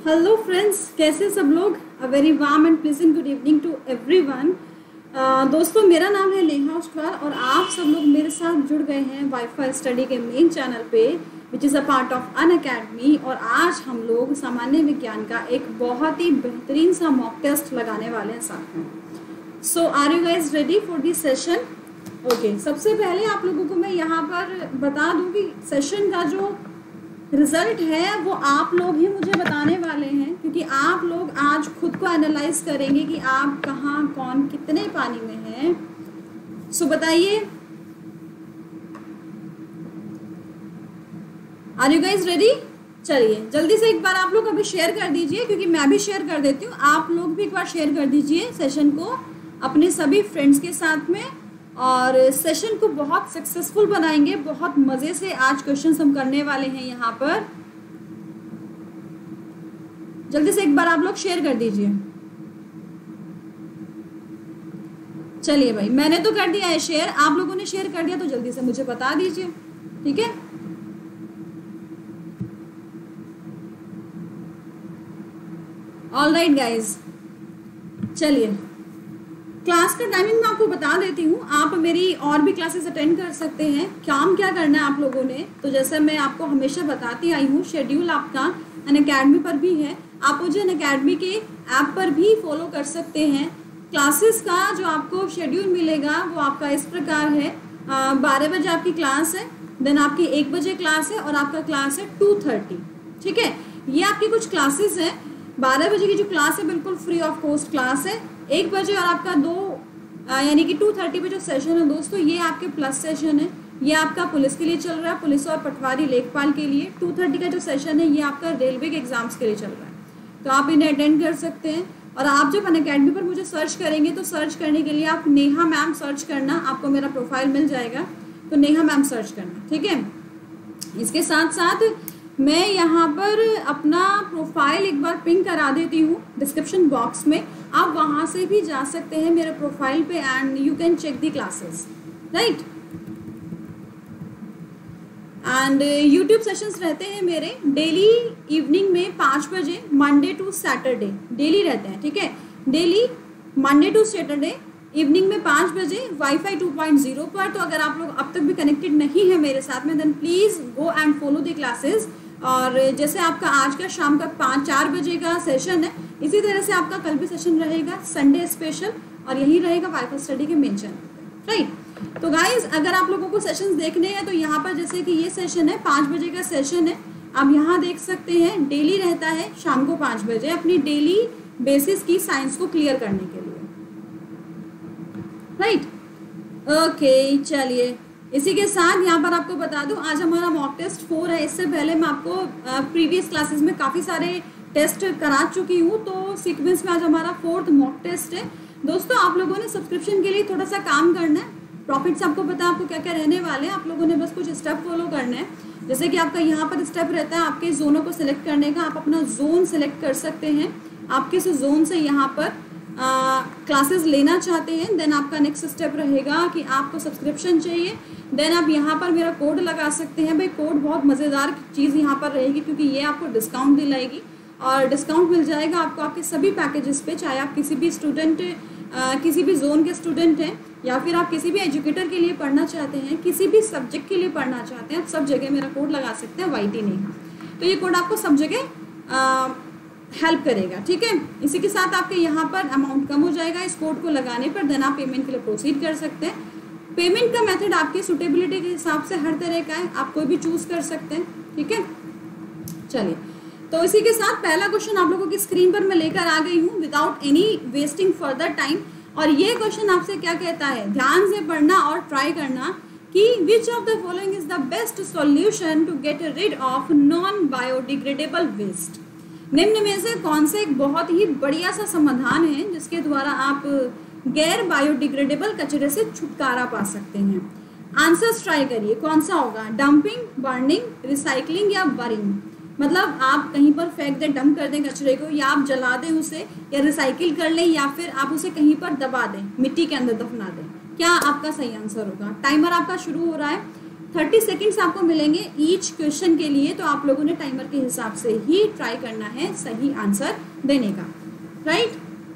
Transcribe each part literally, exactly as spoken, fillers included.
Hello friends, कैसे सब लोग। A very warm and pleasant good evening to everyone. दोस्तों, मेरा नाम है नेहा उस्टवार और आप सब लोग मेरे साथ जुड़ गए हैं वाईफाई स्टडी के मेन चैनल पे which is a part of Unacademy. और आज हम लोग सामान्य विज्ञान का एक बहुत ही बेहतरीन सा मॉक टेस्ट लगाने वाले हैं साथ में। So are you guys ready for this session? Okay, सबसे पहले आप लोगों को मैं यहाँ पर बता दूँ कि सेशन का जो रिजल्ट है वो आप लोग ही मुझे बताने वाले हैं, क्योंकि आप लोग आज खुद को एनालाइज करेंगे कि आप कहाँ, कौन, कितने पानी में हैं। सो बताइए, आर यू गाइज रेडी? चलिए जल्दी से एक बार आप लोग अभी शेयर कर दीजिए, क्योंकि मैं भी शेयर कर देती हूँ। आप लोग भी एक बार शेयर कर दीजिए सेशन को अपने सभी फ्रेंड्स के साथ में, और सेशन को बहुत सक्सेसफुल बनाएंगे। बहुत मज़े से आज क्वेश्चंस हम करने वाले हैं यहाँ पर। जल्दी से एक बार आप लोग शेयर कर दीजिए। चलिए भाई, मैंने तो कर दिया है शेयर, आप लोगों ने शेयर कर दिया तो जल्दी से मुझे बता दीजिए, ठीक है। ऑल राइट गाइज, चलिए क्लास का टाइमिंग मैं आपको बता देती हूँ। आप मेरी और भी क्लासेस अटेंड कर सकते हैं। काम क्या करना है आप लोगों ने, तो जैसे मैं आपको हमेशा बताती आई हूँ, शेड्यूल आपका अनअकैडमी पर भी है। आप मुझे अनअकैडमी के ऐप पर भी फॉलो कर सकते हैं। क्लासेस का जो आपको शेड्यूल मिलेगा वो आपका इस प्रकार है। बारह बजे आपकी क्लास है, देन आपकी एक बजे क्लास है और आपका क्लास है टू थर्टी, ठीक है। ये आपकी कुछ क्लासेस हैं। बारह बजे की जो क्लास है बिल्कुल फ्री ऑफ कॉस्ट क्लास है। एक बजे और आपका दो यानी कि टू थर्टी पे जो सेशन है दोस्तों, ये आपके प्लस सेशन है। ये आपका पुलिस के लिए चल रहा है, पुलिस और पटवारी लेखपाल के लिए। टू थर्टी का जो सेशन है ये आपका रेलवे के एग्जाम्स के लिए चल रहा है, तो आप इन्हें अटेंड कर सकते हैं। और आप जब अनअकैडमी पर मुझे सर्च करेंगे तो सर्च करने के लिए आप नेहा मैम सर्च करना, आपको मेरा प्रोफाइल मिल जाएगा, तो नेहा मैम सर्च करना, ठीक है। इसके साथ साथ मैं यहाँ पर अपना प्रोफाइल एक बार पिन करा देती हूँ डिस्क्रिप्शन बॉक्स में। आप वहाँ से भी जा सकते हैं मेरे प्रोफाइल पे and you can check the classes, right. And YouTube sessions रहते हैं मेरे डेली इवनिंग में पाँच बजे, मंडे टू सैटरडे डेली रहते हैं, ठीक है। Daily Monday to Saturday evening में पाँच बजे वाईफाई टू पॉइंट ज़ीरो पर। तो अगर आप लोग अब तक भी कनेक्टेड नहीं है मेरे साथ में, then please go and follow the classes. और जैसे आपका आज का शाम का पाँच चार बजे का सेशन है, इसी तरह से आपका कल भी सेशन रहेगा संडे स्पेशल, और यही रहेगा वाईफाई स्टडी के मेन चैनल पे, राइट। तो गाइज, अगर आप लोगों को सेशंस देखने हैं तो यहाँ पर जैसे कि ये सेशन है, पाँच बजे का सेशन है, आप यहाँ देख सकते हैं। डेली रहता है शाम को पाँच बजे, अपनी डेली बेसिस की साइंस को क्लियर करने के लिए, राइट। ओके, चलिए इसी के साथ यहाँ पर आपको बता दूँ, आज हमारा मॉक टेस्ट फोर है। इससे पहले मैं आपको प्रीवियस क्लासेस में काफ़ी सारे टेस्ट करा चुकी हूँ, तो सीक्वेंस में आज हमारा फोर्थ मॉक टेस्ट है। दोस्तों, आप लोगों ने सब्सक्रिप्शन के लिए थोड़ा सा काम करना है। प्रॉफिट्स आपको पता है आपको क्या क्या रहने वाले हैं। आप लोगों ने बस कुछ स्टेप फॉलो करना है। जैसे कि आपका यहाँ पर स्टेप रहता है आपके जोनों को सिलेक्ट करने का। आप अपना जोन सिलेक्ट कर सकते हैं, आप किस जोन से यहाँ पर क्लासेस लेना चाहते हैं। देन आपका नेक्स्ट स्टेप रहेगा कि आपको सब्सक्रिप्शन चाहिए। देन आप यहाँ पर मेरा कोड लगा सकते हैं। भाई कोड बहुत मज़ेदार चीज़ यहाँ पर रहेगी, क्योंकि ये आपको डिस्काउंट दिलाएगी, और डिस्काउंट मिल जाएगा आपको आपके सभी पैकेजेस पे। चाहे आप किसी भी स्टूडेंट, किसी भी जोन के स्टूडेंट हैं, या फिर आप किसी भी एजुकेटर के लिए पढ़ना चाहते हैं, किसी भी सब्जेक्ट के लिए पढ़ना चाहते हैं, आप सब जगह मेरा कोड लगा सकते हैं, वाई टी नेहा। तो ये कोड आपको सब जगह हेल्प करेगा, ठीक है। इसी के साथ आपके यहाँ पर अमाउंट कम हो जाएगा इस कोड को लगाने पर। देन आप पेमेंट के लिए प्रोसीड कर सकते हैं। पेमेंट का मेथड आपकी सुटेबिलिटी के हिसाब से हर तरह का है, आप कोई भी चूज कर सकते हैं, ठीक है। चलिए, तो इसी के साथ पहला क्वेश्चन आप लोगों की स्क्रीन पर मैं लेकर आ गई हूँ without any wasting further time. और ये क्वेश्चन आपसे क्या कहता है, ध्यान से पढ़ना और ट्राई करना कि which of the following is the best solution to get rid of non biodegradable waste. निम्न में से कौन से एक बहुत ही बढ़िया सा समाधान है जिसके द्वारा आप गैर बायोडिग्रेडेबल कचरे से छुटकारा पा सकते हैं। आंसर्स ट्राई करिए, कौन सा होगा, डंपिंग, बर्निंग, रिसाइकलिंग या बरिंग। मतलब आप कहीं पर फेंक दें, डंप कर दें कचरे को, या आप जला दें उसे, या रिसाइकिल कर लें, या फिर आप उसे कहीं पर दबा दें, मिट्टी के अंदर दफना दें। क्या आपका सही आंसर होगा? टाइमर आपका शुरू हो रहा है। थर्टी सेकेंड्स आपको मिलेंगे ईच क्वेश्चन के लिए, तो आप लोगों ने टाइमर के हिसाब से ही ट्राई करना है सही आंसर देने का, राइट।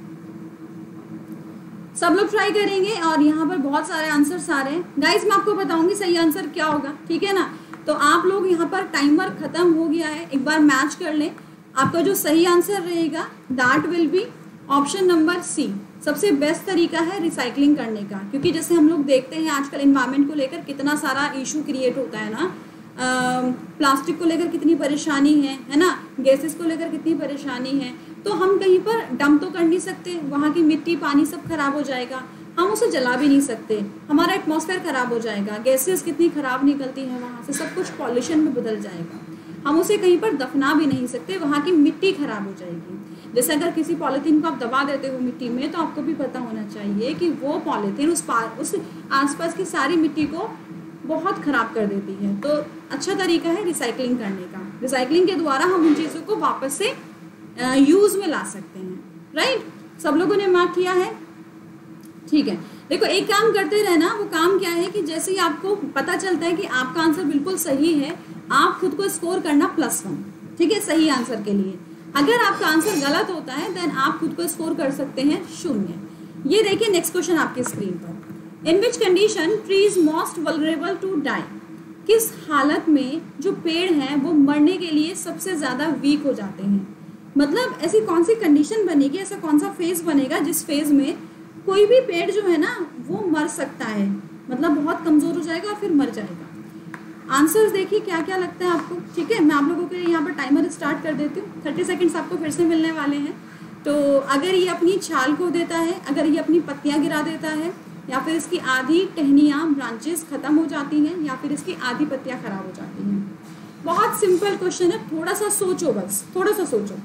सब लोग ट्राई करेंगे और यहाँ पर बहुत सारे आंसर्स आ रहे हैं। गाइज मैं आपको बताऊंगी सही आंसर क्या होगा, ठीक है ना। तो आप लोग यहाँ पर टाइमर खत्म हो गया है, एक बार मैच कर लें। आपका जो सही आंसर रहेगा that will be option number C. सबसे बेस्ट तरीका है रिसाइकलिंग करने का, क्योंकि जैसे हम लोग देखते हैं आजकल इन्वायरमेंट को लेकर कितना सारा इशू क्रिएट होता है ना, प्लास्टिक को लेकर कितनी परेशानी है है ना, गैसेस को लेकर कितनी परेशानी है। तो हम कहीं पर डंप तो कर नहीं सकते, वहाँ की मिट्टी पानी सब खराब हो जाएगा, हम उसे जला भी नहीं सकते, हमारा एटमॉस्फेयर खराब हो जाएगा, गैसेस कितनी खराब निकलती हैं वहाँ से, सब कुछ पॉल्यूशन में बदल जाएगा। हम उसे कहीं पर दफना भी नहीं सकते, वहाँ की मिट्टी खराब हो जाएगी। जैसे अगर किसी पॉलीथीन को आप दबा देते हो मिट्टी में, तो आपको भी पता होना चाहिए कि वो पॉलीथीन उस पार उस आसपास की सारी मिट्टी को बहुत ख़राब कर देती है। तो अच्छा तरीका है रिसाइकलिंग करने का। रिसाइकलिंग के द्वारा हम उन चीज़ों को वापस से यूज़ में ला सकते हैं, राइट। सब लोगों ने मार्क किया है, ठीक है। देखो एक काम करते रहना, वो काम क्या है कि जैसे ही आपको पता चलता है कि आपका आंसर बिल्कुल सही है, आप खुद को स्कोर करना प्लस वन, ठीक है, सही आंसर के लिए। अगर आपका आंसर गलत होता है देन आप खुद को स्कोर कर सकते हैं शून्य। ये देखिए नेक्स्ट क्वेश्चन आपकी स्क्रीन पर। In which condition tree is most vulnerable to die. किस हालत में जो पेड़ हैं वो मरने के लिए सबसे ज़्यादा वीक हो जाते हैं। मतलब ऐसी कौन सी कंडीशन बनेगी, ऐसा कौन सा फेज बनेगा जिस फेज में कोई भी पेड़ जो है ना वो मर सकता है, मतलब बहुत कमज़ोर हो जाएगा और फिर मर जाएगा। आंसर्स देखिए क्या क्या लगता है आपको, ठीक है। मैं आप लोगों के लिए यहाँ पर टाइमर स्टार्ट कर देती हूँ। थर्टी सेकेंड्स आपको फिर से मिलने वाले हैं। तो अगर ये अपनी छाल को देता है, अगर ये अपनी पत्तियाँ गिरा देता है, या फिर इसकी आधी टहनियाँ ब्रांचेस ख़त्म हो जाती हैं, या फिर इसकी आधी पत्तियाँ ख़राब हो जाती हैं। बहुत सिंपल क्वेश्चन है, थोड़ा सा सोचो, बस थोड़ा सा सोचो।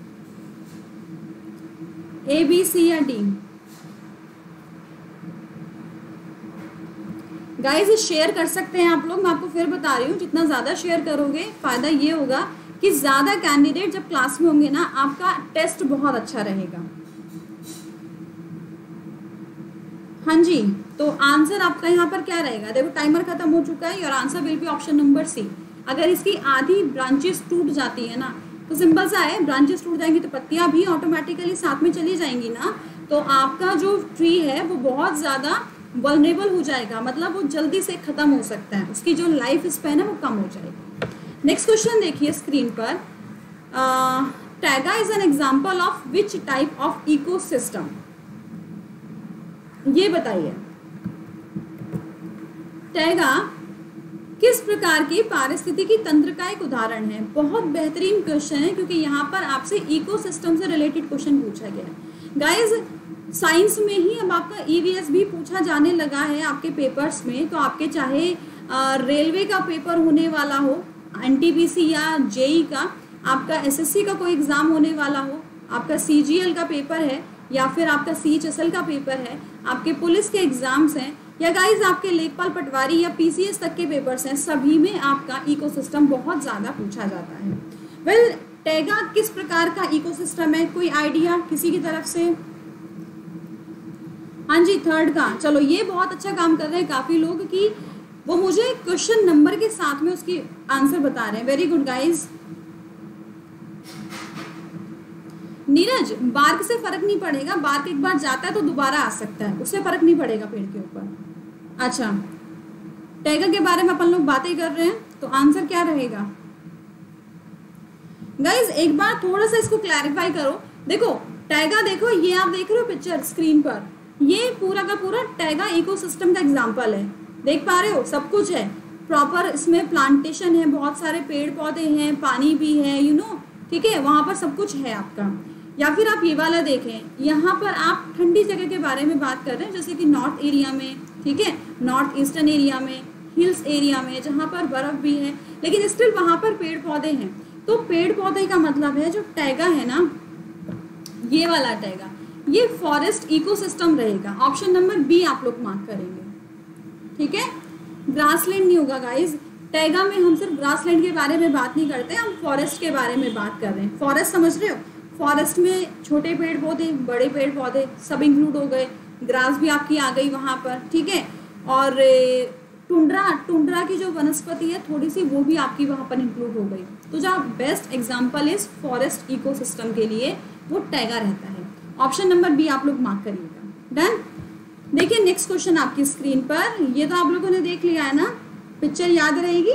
ए बी सी या डी। गाइस शेयर कर सकते हैं आप लोग, मैं आपको फिर बता रही हूँ, जितना ज़्यादा शेयर करोगे फ़ायदा ये होगा कि ज़्यादा कैंडिडेट जब क्लास में होंगे ना, आपका टेस्ट बहुत अच्छा रहेगा। हाँ जी, तो आंसर आपका यहाँ पर क्या रहेगा, देखो टाइमर खत्म हो चुका है और answer will be option number C. अगर इसकी आधी ब्रांचेस टूट जाती है ना, तो सिंपल सा है, ब्रांचेस टूट जाएंगी तो पत्तियाँ भी ऑटोमेटिकली साथ में चली जाएंगी ना, तो आपका जो ट्री है वो बहुत ज़्यादा वल्नरेबल हो जाएगा, मतलब वो जल्दी से ख़त्म हो सकता है, उसकी जो लाइफ स्पैन है वो कम हो जाएगी। नेक्स्ट क्वेश्चन देखिए स्क्रीन पर। Taiga is an example of which type of ecosystem. ये बताइए टैगा किस प्रकार की पारिस्थितिकी तंत्र का एक उदाहरण है। बहुत बेहतरीन क्वेश्चन है, क्योंकि यहाँ पर आपसे इकोसिस्टम से रिलेटेड क्वेश्चन पूछा गया है। गाइज साइंस में ही अब आपका ईवीएस भी पूछा जाने लगा है आपके पेपर्स में, तो आपके चाहे रेलवे का पेपर होने वाला हो, एनटीपीसी या जेई का, आपका एसएससी का कोई एग्ज़ाम होने वाला हो, आपका सीजीएल का पेपर है, या फिर आपका सीएचएसएल का पेपर है, आपके पुलिस के एग्ज़ाम्स हैं, या गाइज आपके लेखपाल पटवारी या पीसीएस तक के पेपर्स हैं, सभी में आपका इकोसिस्टम बहुत ज़्यादा पूछा जाता है। वेल well, टैगा किस प्रकार का इकोसिस्टम है, कोई आइडिया किसी की तरफ से? हाँ जी, थर्ड का। चलो ये बहुत अच्छा काम कर रहे हैं काफ़ी लोग कि वो मुझे क्वेश्चन नंबर के साथ में उसकी आंसर बता रहे हैं। Very good guys. नीरज, बार्क से फर्क नहीं पड़ेगा, बार्क एक बार जाता है तो दोबारा आ सकता है, उससे फर्क नहीं पड़ेगा पेड़ के ऊपर। अच्छा, टैगा के बारे में अपन लोग बातें कर रहे हैं, तो आंसर क्या रहेगा गाइज? एक बार थोड़ा सा इसको क्लैरिफाई करो। देखो टैगा, देखो ये आप देख रहे हो पिक्चर स्क्रीन पर, ये पूरा का पूरा टैगा इकोसिस्टम का एग्जाम्पल है। देख पा रहे हो, सब कुछ है प्रॉपर, इसमें प्लांटेशन है, बहुत सारे पेड़ पौधे हैं, पानी भी है, यू नो, ठीक है, वहाँ पर सब कुछ है आपका। या फिर आप ये वाला देखें, यहाँ पर आप ठंडी जगह के बारे में बात कर रहे हैं, जैसे कि नॉर्थ एरिया में, ठीक है, नॉर्थ ईस्टर्न एरिया में, हिल्स एरिया में, जहाँ पर बर्फ़ भी है, लेकिन स्टिल वहाँ पर पेड़ पौधे हैं। तो पेड़ पौधे का मतलब है जो टैगा है ना, ये वाला टैगा, ये फॉरेस्ट इकोसिस्टम रहेगा। ऑप्शन नंबर बी आप लोग मार्क करेंगे, ठीक है। ग्रासलैंड नहीं होगा गाइज, टैगा में हम सिर्फ ग्रासलैंड के बारे में बात नहीं करते, हम फॉरेस्ट के बारे में बात कर रहे हैं। फॉरेस्ट समझ रहे हो, फॉरेस्ट में छोटे पेड़ पौधे, बड़े पेड़ पौधे सब इंक्लूड हो गए, ग्रास भी आपकी आ गई वहाँ पर, ठीक है। और टुंड्रा टुंड्रा की जो वनस्पति है थोड़ी सी, वो भी आपकी वहाँ पर इंक्लूड हो गई। तो जो best example is forest ecosystem के लिए वो टैगा रहता है। ऑप्शन नंबर बी आप लोग मार्क करिएगा। डन। देखिए नेक्स्ट क्वेश्चन आपकी स्क्रीन पर, ये तो आप लोगों ने देख लिया है ना, पिक्चर याद रहेगी।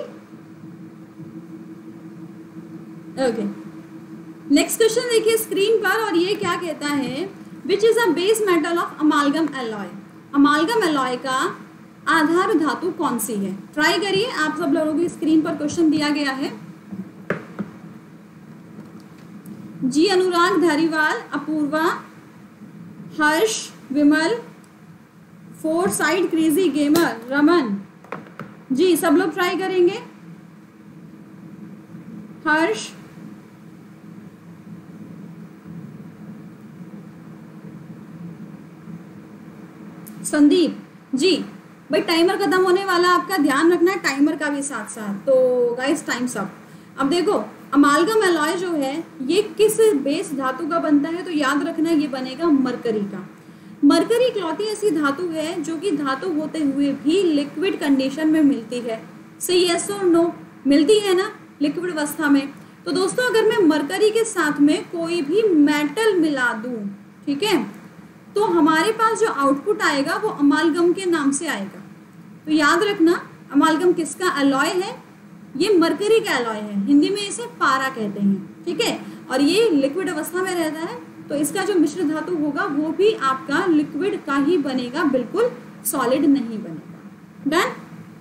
ओके, नेक्स्ट क्वेश्चन देखिए स्क्रीन पर, और ये क्या कहता है, which is a base metal of amalgam alloy. Amalgam alloy का आधार धातु कौन सी है? ट्राई करिए, आप सब लोगों की स्क्रीन पर क्वेश्चन दिया गया है। Ji Anurag Dhariwal, Apoorva, Harsh, Vimal, four side crazy gamer, Raman ji, सब लोग ट्राई करेंगे। हर्ष, संदीप जी। भाई टाइमर खत्म होने वाला, आपका ध्यान रखना है टाइमर का भी साथ साथ। तो गाइस टाइम्स अप। अब देखो अमालगम एलॉय जो है ये किस बेस धातु का बनता है, तो याद रखना ये बनेगा मरकरी का। मरकरी इकलौती ऐसी धातु है जो कि धातु होते हुए भी लिक्विड कंडीशन में मिलती है। सही यस और नो? मिलती है ना लिक्विड अवस्था में। तो दोस्तों अगर मैं मरकरी के साथ में कोई भी मेटल मिला दूं, ठीक है, तो हमारे पास जो आउटपुट आएगा वो अमालगम के नाम से आएगा। तो याद रखना अमालगम किसका एलॉय है? ये मरकरी का एलॉय है, हिंदी में इसे पारा कहते हैं, ठीक है। और ये लिक्विड अवस्था में रहता है, तो इसका जो मिश्र धातु होगा वो भी आपका लिक्विड का ही बनेगा, बिल्कुल सॉलिड नहीं बनेगा। डन।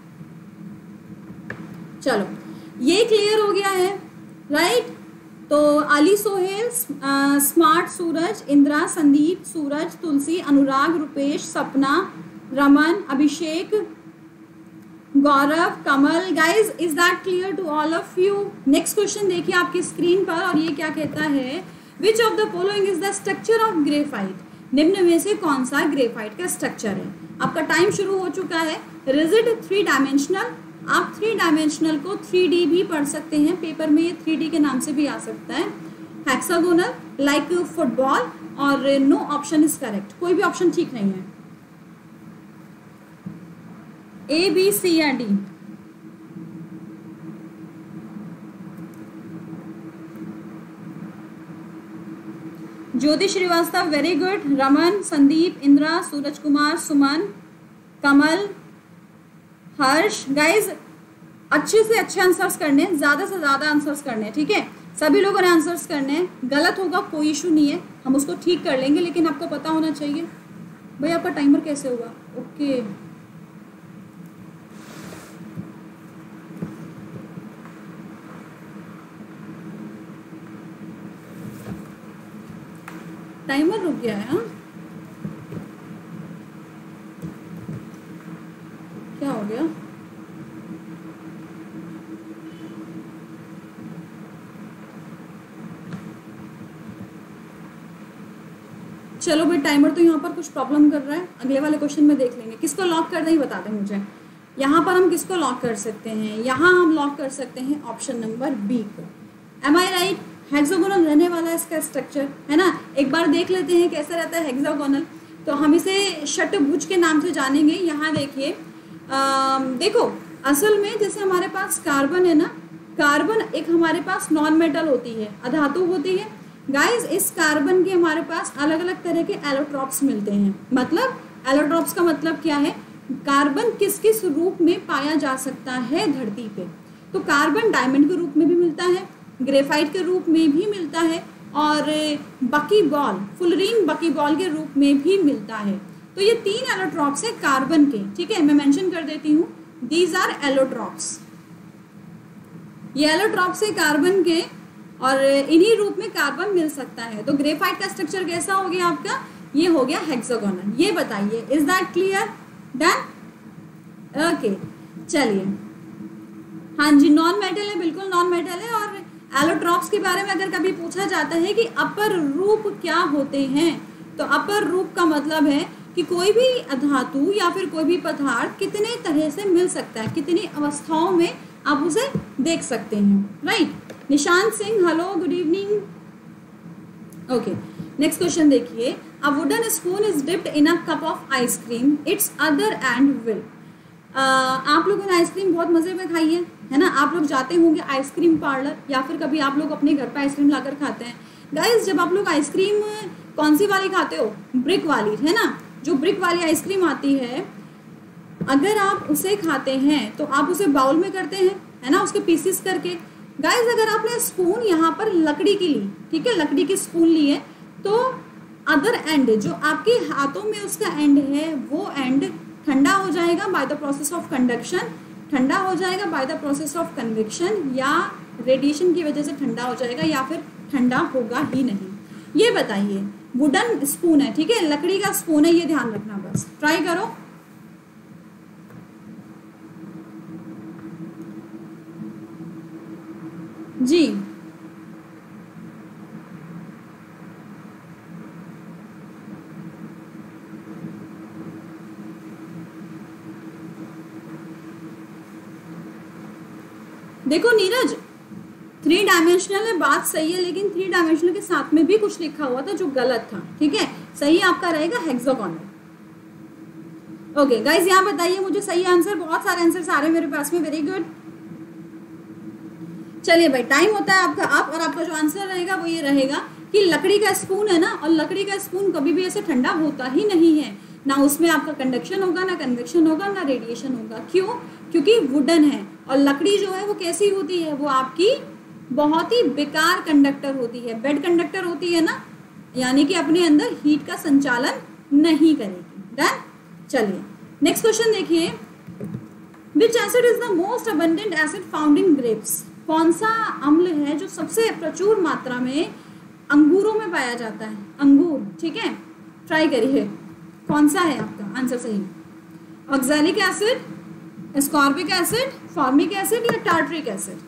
चलो ये क्लियर हो गया है, राइट। तो Ali Sohail, smart Suraj, Indira, Sandeep, Suraj, Tulsi, Anurag, Rupesh, Sapna, Raman, Abhishek, Gaurav, Kamal. Guys is that clear to all of you? Next question देखिए आपकी स्क्रीन पर, और ये क्या कहता है, which of the following is the structure of graphite. निम्न में से कौन सा ग्रेफाइट का स्ट्रक्चर है? आपका टाइम शुरू हो चुका है। रिजिड, थ्री डायमेंशनल, आप थ्री डायमेंशनल को थ्री डी भी पढ़ सकते हैं, पेपर में ये थ्री डी के नाम से भी आ सकता है। हेक्सागोनल, लाइक फुटबॉल, और नो ऑप्शन इज करेक्ट, कोई भी ऑप्शन ठीक नहीं है। ए, बी, सी या D? Jyoti Srivastava, very good. Raman, Sandeep, Indira, Suraj Kumar, Suman, Kamal, Harsh. Guys अच्छे से अच्छे आंसर्स करने, ज्यादा से ज्यादा आंसर्स करने, ठीक है। सभी लोगों ने आंसर्स करने, गलत होगा कोई इशू नहीं है, हम उसको ठीक कर लेंगे, लेकिन आपको पता होना चाहिए। भाई आपका टाइमर कैसे हुआ? ओके टाइमर रुक गया है। हाँ क्या हो गया? चलो भाई टाइमर तो यहाँ पर कुछ प्रॉब्लम कर रहा है, अगले वाले क्वेश्चन में देख लेंगे। किसको लॉक कर दें ही बता दें मुझे। यहाँ पर हम किसको लॉक कर सकते हैं? यहाँ हम लॉक कर सकते हैं ऑप्शन नंबर बी को। Am I right? हेक्सागोनल रहने वाला है इसका स्ट्रक्चर, है ना। एक बार देख लेते हैं कैसा रहता है हेक्सागोनल। तो हम इसे षटभुज के नाम से जानेंगे। यहाँ देखिए, देखो असल में जैसे हमारे पास कार्बन है ना, कार्बन एक हमारे पास नॉन मेटल होती है, अधातु होती है। गाइस इस कार्बन के हमारे पास अलग अलग तरह के एलोट्रॉप्स मिलते हैं। मतलब एलोट्रॉप्स का मतलब क्या है? कार्बन किस किस रूप में पाया जा सकता है धरती पे? तो कार्बन डायमंड के रूप में भी मिलता है, ग्रेफाइट के रूप में भी मिलता है, और बकी बॉल, फुलरीन बकी बॉल के रूप में भी मिलता है। तो ये तीन एलोट्रॉप्स है कार्बन के, ठीक है। मैं मेंशन कर देती हूँ, दीज आर एलोट्रॉप्स। ये एलोट्रॉप्स है कार्बन के, और इन्हीं रूप में कार्बन मिल सकता है। तो ग्रेफाइट का स्ट्रक्चर कैसा हो गया आपका? ये हो गया हेक्सागोनल। ये बताइए, is that clear? Done. Okay चलिए, हाँ जी नॉन मेटल है, बिल्कुल नॉन मेटल है। और एलोट्रॉप्स के बारे में अगर कभी पूछा जाता है कि अपर रूप क्या होते हैं, तो अपर रूप का मतलब है कि कोई भी धातु या फिर कोई भी पदार्थ कितने तरह से मिल सकता है, कितनी अवस्थाओं में आप उसे देख सकते हैं, right. Nishant Singh, hello, good evening. Okay next question देखिए, a wooden spoon is dipped in a cup of ice cream, its other end will. आप लोगों ने आइसक्रीम बहुत मज़े में खाई है है ना। आप लोग जाते होंगे आइसक्रीम पार्लर, या फिर कभी आप लोग अपने घर पर आइसक्रीम लाकर खाते हैं। गाइस जब आप लोग आइसक्रीम कौन सी वाली खाते हो, ब्रिक वाली, है ना, जो ब्रिक वाली आइसक्रीम आती है, अगर आप उसे खाते हैं तो आप उसे बाउल में करते हैं, है ना, उसके पीसेस करके। गाइस अगर आपने स्पून यहाँ पर लकड़ी की ली, ठीक है, लकड़ी की स्पून ली है, तो अदर एंड जो आपके हाथों में उसका एंड है वो एंड ठंडा हो जाएगा by the process of conduction, ठंडा हो जाएगा by the process of convection, या रेडिएशन की वजह से ठंडा हो जाएगा, या फिर ठंडा होगा ही नहीं। ये बताइए, वुडन स्पून है, ठीक है, लकड़ी का स्पून है, ये ध्यान रखना, बस ट्राई करो। जी देखो नीरज, थ्री डायमेंशनल है, बात सही है, लेकिन थ्री डायमेंशनल के साथ में भी कुछ लिखा हुआ था जो गलत था, ठीक है। सही आपका रहेगा हेक्सागोनल। ओके गाइस, यहाँ बताइए मुझे सही आंसर। बहुत सारे आंसर आ रहे हैं मेरे पास में, वेरी गुड। चलिए भाई, टाइम होता है आपका आप, और आपका जो आंसर रहेगा वो ये रहेगा कि लकड़ी का स्पून है ना, और लकड़ी का स्पून कभी भी ऐसे ठंडा होता ही नहीं है, ना उसमें आपका कंडक्शन होगा, ना कन्वेक्शन होगा, ना रेडिएशन होगा। क्यों? क्योंकि वुडन है, और लकड़ी जो है वो कैसी होती है, वो आपकी बहुत ही बेकार कंडक्टर होती है, बेड कंडक्टर होती है ना, यानी कि अपने अंदर हीट का संचालन नहीं करेगी। डन। चलिए नेक्स्ट क्वेश्चन देखिए, which acid is the most abundant acid found in grapes. कौन सा अम्ल है जो सबसे प्रचुर मात्रा में अंगूरों में पाया जाता है, अंगूर, ठीक है। ट्राई करिए, कौन सा है आपका आंसर सही। Oxalic acid, ascorbic acid, formic acid, या टार्ट्रिक एसिड।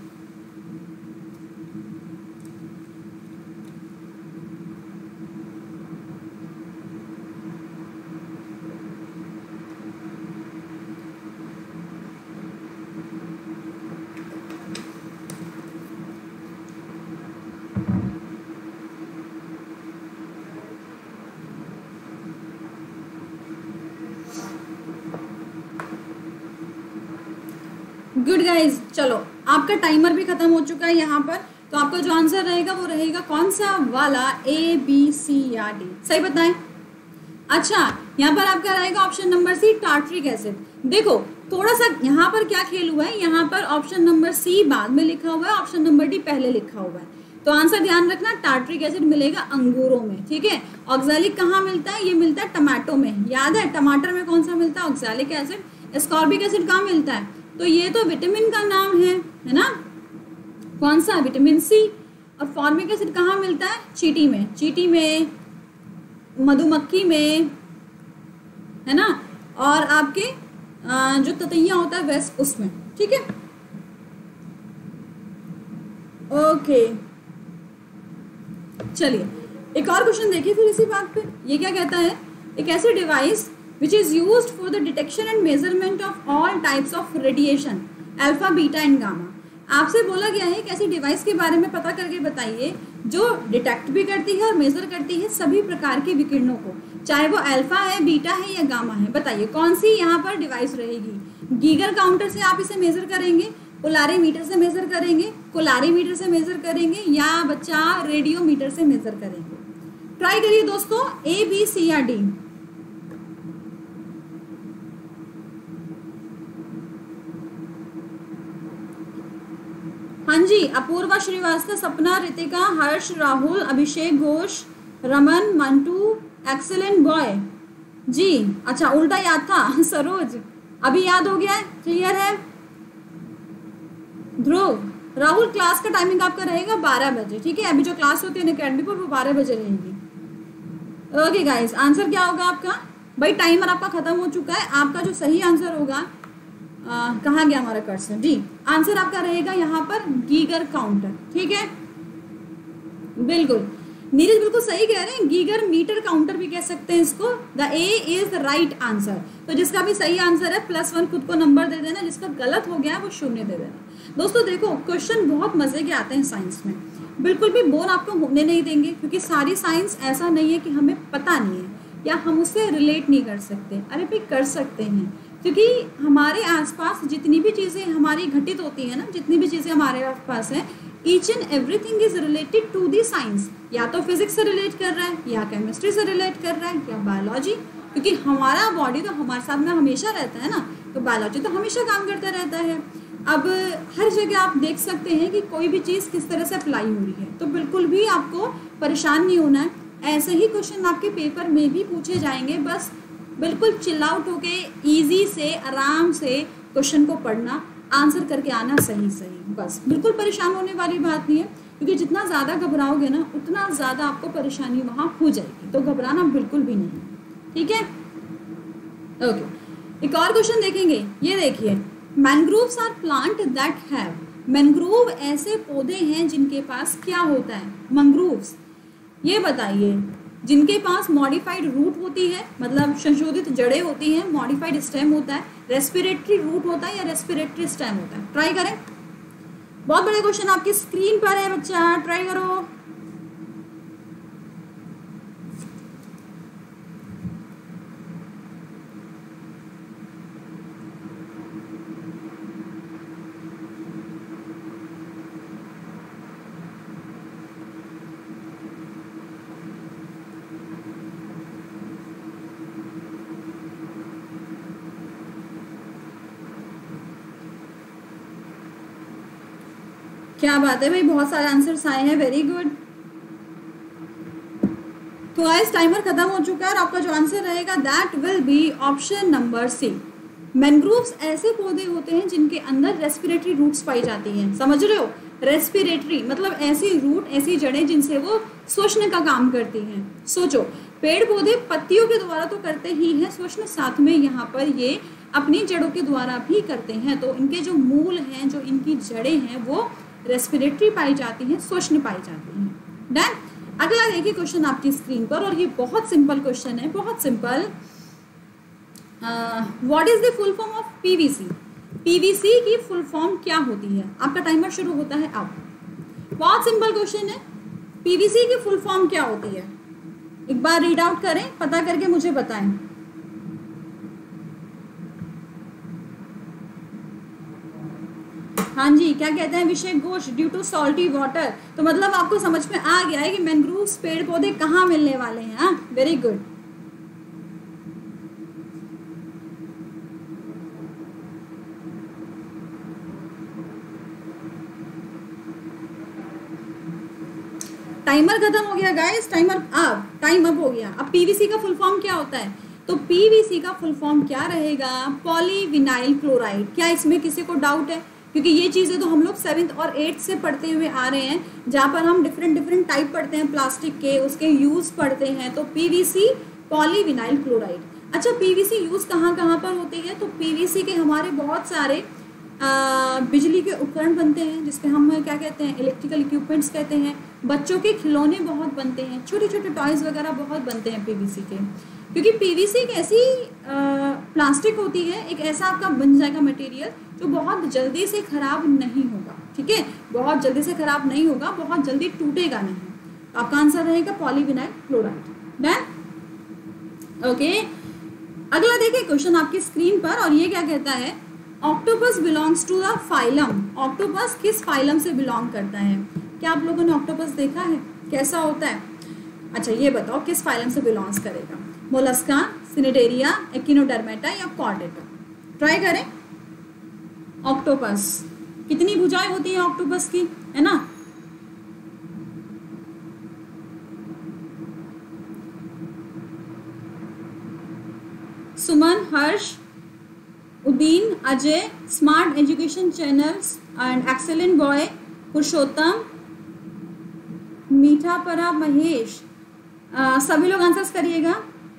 गुड गाइज, चलो आपका टाइमर भी खत्म हो चुका है यहाँ पर, तो आपका जो आंसर रहेगा वो रहेगा कौन सा वाला, ए बी सी या डी। सही बताएं। अच्छा, यहाँ पर आपका रहेगा option number C, tartaric acid. देखो थोड़ा सा यहाँ पर क्या खेल हुआ है, यहाँ पर ऑप्शन नंबर सी बाद में लिखा हुआ है, ऑप्शन नंबर डी पहले लिखा हुआ है, तो आंसर ध्यान रखना, टार्ट्रिक एसिड मिलेगा अंगूरों में, ठीक है। ऑक्सैलिक कहाँ मिलता है, ये मिलता है टमाटो में, याद है टमाटर में कौन सा मिलता है, ऑक्सैलिक एसिड। एस्कॉर्बिक एसिड कहाँ मिलता है, तो ये तो विटामिन का नाम है, है ना, कौन सा, विटामिन सी। और फॉर्मिक एसिड कहाँ मिलता है, चींटी में, चींटी में, मधुमक्खी में, है ना, और आपके जो ततैया होता है वैस उसमें, ठीक है। ओके चलिए एक और क्वेश्चन देखिए फिर इसी बात पे। ये क्या कहता है, एक ऐसी device which is used for the detection and measurement of all types of radiation alpha, beta and gamma। आपसे बोला गया है कि ऐसी डिवाइस के बारे में पता करके बताइए जो डिटेक्ट भी करती है और मेजर करती है सभी प्रकार के विकिरणों को, चाहे वो अल्फा है, बीटा है या गामा है। बताइए कौन सी यहाँ पर डिवाइस रहेगी। गीगर काउंटर से आप इसे मेजर करेंगे, पोलारीमीटर से मेजर करेंगे, कोलारीमीटर से मेजर करेंगे, या बच्चा रेडियोमीटर से मेजर करेंगे। ट्राई करिए दोस्तों, ए बी सी या डी। हाँ जी, अपूर्वा श्रीवास्तव, सपना, रितिका, हर्ष, राहुल, अभिषेक घोष, रमन, मंटू, एक्सेलेंट बॉय जी। अच्छा उल्टा याद था, सरोज अभी याद हो गया है, क्लियर है। ध्रुव, राहुल क्लास का टाइमिंग आपका रहेगा बारह बजे, ठीक है। अभी जो क्लास होती है अकेडमी पर वो बारह बजे रहेगी। ओके गाइस, आंसर क्या होगा आपका, भाई टाइमर आपका खत्म हो चुका है। आपका जो सही आंसर होगा, कहाँ गया हमारा कर्सर जी, आंसर आपका रहेगा यहाँ पर गीगर काउंटर, ठीक है। बिल्कुल नीरज बिल्कुल सही कह रहे हैं, गीगर मीटर काउंटर भी कह सकते हैं इसको। The A is the right answer. तो जिसका भी सही आंसर है प्लस वन खुद को नंबर दे देना, जिसका गलत हो गया है वो शून्य दे देना। दोस्तों देखो क्वेश्चन बहुत मजे के आते हैं साइंस में, बिल्कुल भी बोर आपको होने नहीं देंगे, क्योंकि सारी साइंस ऐसा नहीं है कि हमें पता नहीं है या हम उससे रिलेट नहीं कर सकते। अरे भाई कर सकते हैं, क्योंकि हमारे आसपास जितनी भी चीज़ें हमारी घटित होती हैं ना, जितनी भी चीज़ें हमारे आसपास हैं, each and everything is related to the science. या तो फिजिक्स से रिलेट कर रहा है, या केमिस्ट्री से रिलेट कर रहा है, या बायोलॉजी, क्योंकि हमारा बॉडी तो हमारे साथ में हमेशा रहता है ना, तो बायोलॉजी तो हमेशा काम करता रहता है। अब हर जगह आप देख सकते हैं कि कोई भी चीज़ किस तरह से अप्लाई हो रही है, तो बिल्कुल भी आपको परेशान नहीं होना है। ऐसे ही क्वेश्चन आपके पेपर में भी पूछे जाएंगे, बस बिल्कुल चिल आउट होके ईजी से आराम से क्वेश्चन को पढ़ना, आंसर करके आना सही सही, बस बिल्कुल परेशान होने वाली बात नहीं है, क्योंकि जितना ज़्यादा घबराओगे ना उतना ज़्यादा आपको परेशानी वहाँ हो जाएगी, तो घबराना बिल्कुल भी नहीं, ठीक है। ओके, एक और क्वेश्चन देखेंगे, ये देखिए, mangroves are plant that have, mangrove ऐसे पौधे हैं जिनके पास क्या होता है, मैंग्रोव्स, ये बताइए, जिनके पास मॉडिफाइड रूट होती है, मतलब संशोधित जड़ें होती हैं, मॉडिफाइड स्टेम होता है, रेस्पिरेटरी रूट होता है या रेस्पिरेटरी स्टेम होता है। ट्राई करें, बहुत बड़े क्वेश्चन आपकी स्क्रीन पर है बच्चा, ट्राई करो। क्या बात है भाई, बहुत सारे आंसर्स आए हैं, वेरी गुड। तो गाइस टाइमर खत्म हो चुका है और आपका जो आंसर रहेगा that will be option number C. Mangroves ऐसे पौधे होते हैं जिनके अंदर रेस्पिरेटरी रूट्स पाई जाती हैं, समझ रहे हो, रेस्पिरेटरी मतलब ऐसी रूट, ऐसी जड़ें जिनसे वो श्वसन का काम करती हैं। सोचो, पेड़ पौधे पत्तियों के द्वारा तो करते ही हैं श्वसन, साथ में यहाँ पर ये अपनी जड़ों के द्वारा भी करते हैं, तो इनके जो मूल हैं, जो इनकी जड़ें हैं, वो रेस्पिरेटरी पाई जाती हैं, श्वसन पाई जाती हैं। डन। अगला देखिए क्वेश्चन आपकी स्क्रीन पर, और ये बहुत सिंपल क्वेश्चन है, बहुत simple. What is the full form of PVC? PVC की फुल फॉर्म क्या होती है? आपका टाइमर शुरू होता है अब। बहुत सिंपल क्वेश्चन है, पीवीसी की फुल फॉर्म क्या होती है? एक बार रीड आउट करें, पता करके मुझे बताएं। हाँ जी, क्या कहते हैं Vishay Ghosh, due to salty water. तो मतलब आपको समझ में आ गया है कि मैंग्रोव्स पेड़ पौधे कहाँ मिलने वाले हैं। हाँ, वेरी गुड। टाइमर खत्म हो गया गाइस, टाइमर अब टाइम अप हो गया। अब पीवीसी का फुल फॉर्म क्या होता है? तो पीवीसी का फुल फॉर्म क्या रहेगा? Polyvinyl chloride. क्या इसमें किसी को डाउट है? क्योंकि ये चीज़ें तो हम लोग सेवेंथ और एट्थ से पढ़ते हुए आ रहे हैं, जहाँ पर हम डिफरेंट डिफरेंट टाइप पढ़ते हैं प्लास्टिक के, उसके यूज़ पढ़ते हैं। तो पीवीसी पॉलीविनाइल क्लोराइड। अच्छा, पीवीसी यूज़ कहाँ कहाँ पर होती है? तो पीवीसी के हमारे बहुत सारे आ, बिजली के उपकरण बनते हैं, जिसपे हम क्या कहते हैं, इलेक्ट्रिकल इक्विपमेंट्स कहते हैं। बच्चों के खिलौने बहुत बनते हैं, छोटे छोटे टॉयज़ वगैरह बहुत बनते हैं पीवीसी के, क्योंकि पीवीसी एक ऐसी प्लास्टिक होती है, एक ऐसा आपका बन जाएगा मटेरियल जो बहुत जल्दी से ख़राब नहीं होगा। ठीक है, बहुत जल्दी से ख़राब नहीं होगा, बहुत जल्दी टूटेगा नहीं। तो आपका आंसर रहेगा पॉलीविनाइल क्लोराइड। डन। ओके, अगला देखिए क्वेश्चन आपकी स्क्रीन पर, और ये क्या कहता है? Octopus belongs to the phylum. Octopus किस फाइलम से बिलोंग करता है? क्या आप लोगों ने ऑक्टोपस देखा है, कैसा होता है? अच्छा, ये बताओ किस फाइलम से बिलोंग्स करेगा? मोलस्का, सिनेटेरिया, एकिनोडर्मेटा या कॉर्डेटा? ट्राई करें। ऑक्टोपस, कितनी भुजाएं होती हैं ऑक्टोपस की, है ना? Suman, Harsh, Uddin, Ajay, smart education channels and excellent boy, Purushottam, मीठा परा, महेश, आ, सभी लोग आंसर्स करिएगा।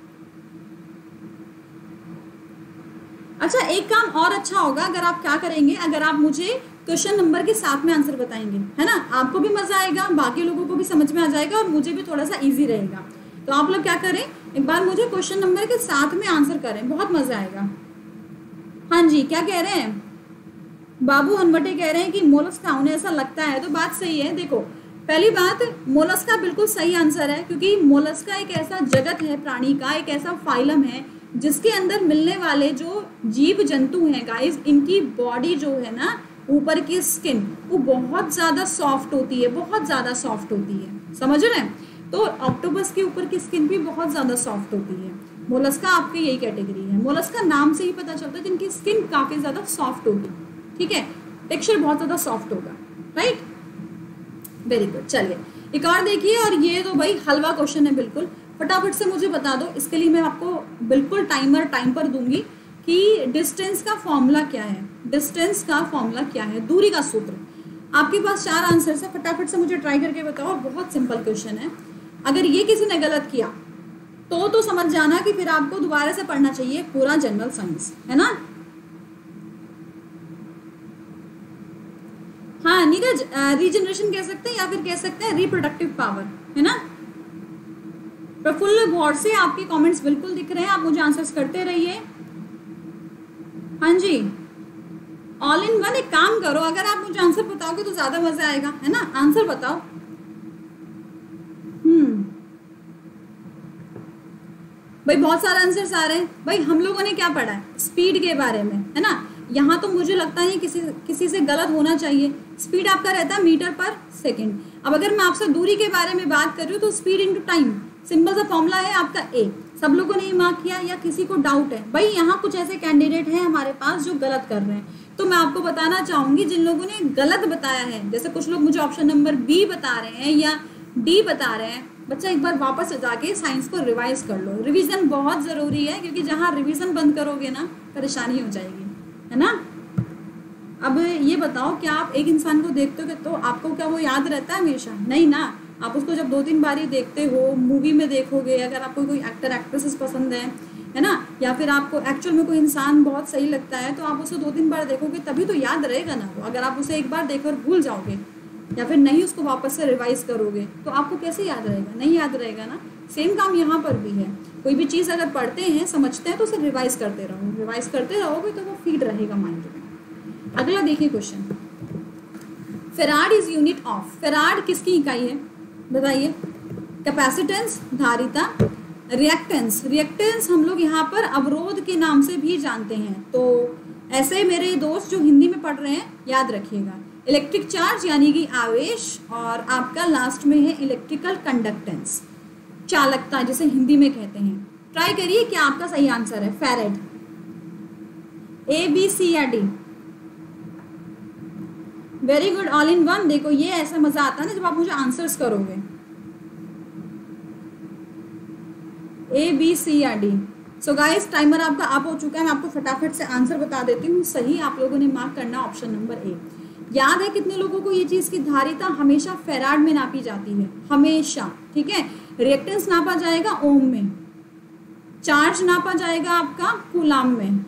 अच्छा, एक काम और अच्छा होगा अगर आप क्या करेंगे, अगर आप मुझे क्वेश्चन नंबर के साथ में आंसर बताएंगे, है ना? आपको भी मजा आएगा, बाकी लोगों को भी समझ में आ जाएगा और मुझे भी थोड़ा सा इजी रहेगा। तो आप लोग क्या करें, एक बार मुझे क्वेश्चन नंबर के साथ में आंसर करें, बहुत मजा आएगा। हाँ जी, क्या कह रहे हैं? बाबू हनवटे कह रहे हैं कि मोलस्का, उन्हें ऐसा लगता है। तो बात सही है। देखो, पहली बात, मोलस्का बिल्कुल सही आंसर है, क्योंकि मोलस्का एक ऐसा जगत है प्राणी का, एक ऐसा फाइलम है जिसके अंदर मिलने वाले जो जीव जंतु हैं गाइस, इनकी बॉडी जो है ना, ऊपर की स्किन वो बहुत ज़्यादा सॉफ्ट होती है, बहुत ज़्यादा सॉफ्ट होती है, समझ रहे हैं। तो ऑक्टोपस के ऊपर की स्किन भी बहुत ज़्यादा सॉफ्ट होती है। मोलस्का आपके यही कैटेगरी है। मोलस्का नाम से ही पता चलता है जिनकी स्किन काफ़ी ज़्यादा सॉफ्ट होगी, ठीक है, टेक्सचर बहुत ज़्यादा सॉफ्ट होगा, राइट, वेरी गुड। चलिए एक और देखिए, और ये तो भाई हलवा क्वेश्चन है बिल्कुल, फटाफट से मुझे बता दो। इसके लिए मैं आपको बिल्कुल टाइमर टाइम पर दूंगी कि डिस्टेंस का फॉर्मूला क्या है, डिस्टेंस का फॉर्मूला क्या है, दूरी का सूत्र। आपके पास चार आंसर है, फटाफट से मुझे ट्राई करके बताओ। बहुत सिंपल क्वेश्चन है, अगर ये किसी ने गलत किया तो तो समझ जाना कि फिर आपको दोबारा से पढ़ना चाहिए पूरा जनरल साइंस, है ना। हाँ नीरज, रीजनरेशन कह सकते हैं या फिर कह सकते हैं रिप्रोडक्टिव पावर, है ना। प्रफुल्ल गौर से आपके कमेंट्स बिल्कुल दिख रहे हैं, आप मुझे आंसर्स करते रहिए। हाँ जी, ऑल इन वन। एक काम करो, अगर आप मुझे आंसर बताओगे तो ज्यादा मजा आएगा, है ना। आंसर बताओ। हम्म भाई बहुत सारे आंसर्स आ रहे हैं। भाई हम लोगों ने क्या पढ़ा है, स्पीड के बारे में, है ना। यहाँ तो मुझे लगता है किसी किसी से गलत होना चाहिए। स्पीड आपका रहता है मीटर पर सेकंड। अब अगर मैं आपसे दूरी के बारे में बात कर रही हूँ तो स्पीड इनटू टाइम, सिंपल सा फॉर्मूला है आपका ए। सब लोगों ने ये मार्क किया या किसी को डाउट है? भाई यहाँ कुछ ऐसे कैंडिडेट हैं हमारे पास जो गलत कर रहे हैं, तो मैं आपको बताना चाहूंगी जिन लोगों ने गलत बताया है, जैसे कुछ लोग मुझे ऑप्शन नंबर बी बता रहे हैं या डी बता रहे हैं, बच्चा एक बार वापस जाके साइंस को रिवाइज कर लो। रिवीजन बहुत जरूरी है, क्योंकि जहाँ रिवीजन बंद करोगे ना परेशानी हो जाएगी, है ना। अब ये बताओ, क्या आप एक इंसान को देखते हो तो आपको क्या वो याद रहता है हमेशा? नहीं ना। आप उसको जब दो तीन बार ही देखते हो, मूवी में देखोगे, अगर आपको कोई एक्टर एक्ट्रेसेस पसंद है है ना, या फिर आपको एक्चुअल में कोई इंसान बहुत सही लगता है तो आप उसे दो तीन बार देखोगे तभी तो याद रहेगा ना वो। अगर आप उसे एक बार देखकर भूल जाओगे या फिर नहीं उसको वापस से रिवाइज करोगे तो आपको कैसे याद रहेगा? नहीं याद रहेगा ना। सेम काम यहाँ पर भी है। कोई भी चीज़ अगर पढ़ते हैं, समझते हैं तो उसे रिवाइज करते रहो। रिवाइज करते रहोगे तो वो फीड रहेगा माइंड में। अगला देखिए question, farad is unit of. Farad किसकी इकाई है बताइए? कैपेसिटेंस, धारिता, रिएक्टेंस। रिएक्टेंस हम लोग यहाँ पर अवरोध के नाम से भी जानते हैं। तो ऐसे मेरे दोस्त जो हिंदी में पढ़ रहे हैं याद रखिएगा। इलेक्ट्रिक चार्ज यानी कि आवेश, और आपका लास्ट में है इलेक्ट्रिकल कंडक्टेंस, चालकता जिसे हिंदी में कहते हैं। ट्राई करिए क्या आपका सही आंसर है। फेराड, ए बी सी या D? Very good, all in one. देखो ये ऐसा मजा आता है ना जब आप मुझे आंसर्स करोगे। ए बी सी या डी? सो गाइस टाइमर आपका अप हो चुका है। मैं आपको फटाफट से आंसर बता देती हूँ। सही आप लोगों ने मार्क करना ऑप्शन नंबर ए। याद है कितने लोगों को ये चीज की धारिता हमेशा फेराड में नापी जाती है, हमेशा, ठीक है। रिएक्टेंस नापा जाएगा ओम में, चार्ज नापा जाएगा आपका कूलाम में,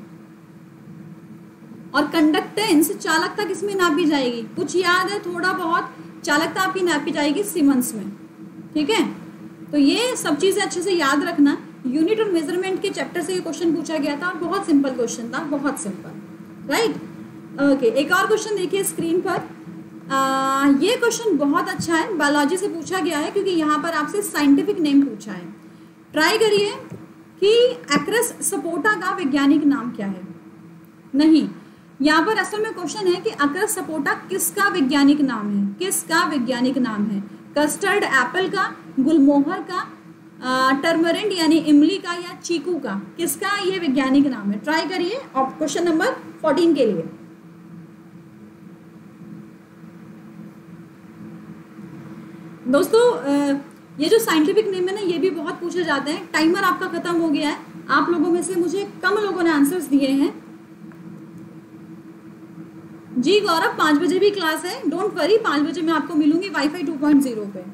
और कंडक्टेंस, चालकता किस में नापी जाएगी? कुछ याद है थोड़ा बहुत? चालकता आपकी नापी जाएगी सीमेंस में, ठीक है। तो ये सब चीजें अच्छे से याद रखना। यूनिट और मेजरमेंट के चैप्टर से ये क्वेश्चन पूछा गया था और बहुत सिंपल क्वेश्चन था, बहुत सिंपल, राइट। ओके, एक और क्वेश्चन देखिए स्क्रीन पर। आ, ये क्वेश्चन बहुत अच्छा है, बायोलॉजी से पूछा गया है, क्योंकि यहाँ पर आपसे साइंटिफिक नेम पूछा है। ट्राई करिए कि एक्रेस सपोटा का वैज्ञानिक नाम क्या है। नहीं, यहाँ पर असल में क्वेश्चन है कि एक्रेस सपोटा किसका वैज्ञानिक नाम है, किसका वैज्ञानिक नाम है? कस्टर्ड एप्पल का, गुलमोहर का, टर्मरिंड यानी इमली का, या चीकू का? किसका ये वैज्ञानिक नाम है? ट्राई करिए क्वेश्चन नंबर फोर्टीन के लिए। दोस्तों ये जो साइंटिफिक नेम है ना, ये भी बहुत पूछे जाते हैं। टाइमर आपका खत्म हो गया है। आप लोगों में से मुझे कम लोगों ने आंसर्स दिए हैं। जी गौरव, पाँच बजे भी क्लास है, डोंट वरी, पाँच बजे मैं आपको मिलूंगी वाईफाई टू पॉइंट ज़ीरो पे।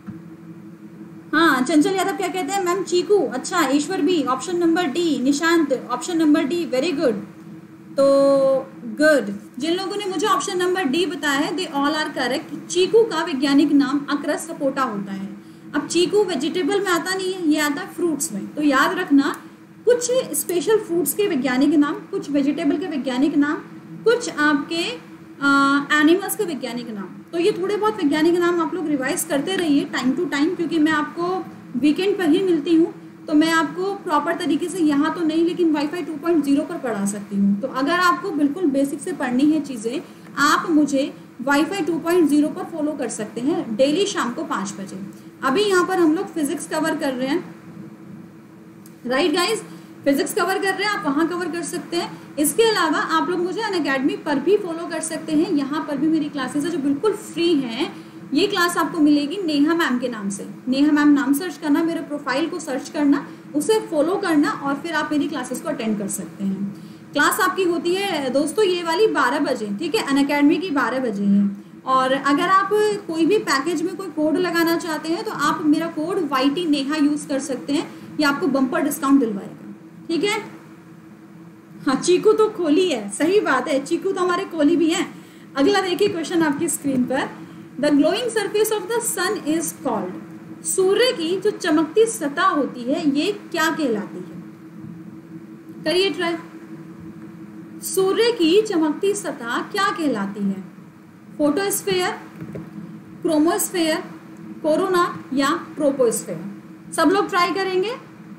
हाँ, चंचल यादव क्या कहते हैं? मैम चीकू। अच्छा, ईश्वर भी option number D. Nishant option number D, very good. तो गुड, जिन लोगों ने मुझे ऑप्शन नंबर डी बताया है they all are correct. Chiku का वैज्ञानिक नाम अक्रस सपोटा होता है। अब चीकू वेजिटेबल में आता नहीं है, ये आता है फ्रूट्स में। तो याद रखना, कुछ स्पेशल फ्रूट्स के वैज्ञानिक नाम, कुछ वेजिटेबल के वैज्ञानिक नाम, कुछ आपके एनिमल्स के वैज्ञानिक नाम। तो ये थोड़े बहुत वैज्ञानिक नाम आप लोग रिवाइज करते रहिए टाइम टू टाइम, क्योंकि मैं आपको वीकेंड पर ही मिलती हूँ। तो मैं आपको प्रॉपर तरीके से यहाँ तो नहीं लेकिन वाईफाई टू पॉइंट ज़ीरो पर पढ़ा सकती हूँ। तो अगर आपको बिल्कुल बेसिक से पढ़नी है चीज़ें, आप मुझे वाईफाई टू पॉइंट ज़ीरो पर फॉलो कर सकते हैं डेली शाम को पाँच बजे। अभी यहाँ पर हम लोग फिजिक्स कवर कर रहे हैं, राइट गाइज, फिजिक्स कवर कर रहे हैं, आप वहाँ कवर कर सकते हैं। इसके अलावा आप लोग मुझे अनअकैडमी पर भी फॉलो कर सकते हैं, यहाँ पर भी मेरी क्लासेस है जो बिल्कुल फ्री हैं। ये क्लास आपको मिलेगी नेहा मैम के नाम से, नेहा मैम नाम सर्च करना, मेरे प्रोफाइल को सर्च करना, उसे फॉलो करना और फिर आप मेरी क्लासेस को अटेंड कर सकते हैं। क्लास आपकी होती है दोस्तों ये वाली बारह बजे, ठीक है, अनअकैडमी की बारह बजे है। और अगर आप कोई भी पैकेज में कोई कोड लगाना चाहते हैं तो आप मेरा code Y T Neha use कर सकते हैं, ये आपको बम्पर डिस्काउंट दिलवाएगा, ठीक है। हाँ, चीकू तो खोली है, सही बात है, चीकू तो हमारे कोली भी हैं। अगला देखिए क्वेश्चन आपकी स्क्रीन पर, the glowing surface of the sun is called, सूर्य की जो चमकती सतह होती है ये क्या कहलाती है? करिए ट्राई। सूर्य की चमकती सतह क्या कहलाती है? फोटोस्फेयर, क्रोमोस्फेयर, कोरोना या ट्रोपोस्फेयर? सब लोग ट्राई करेंगे।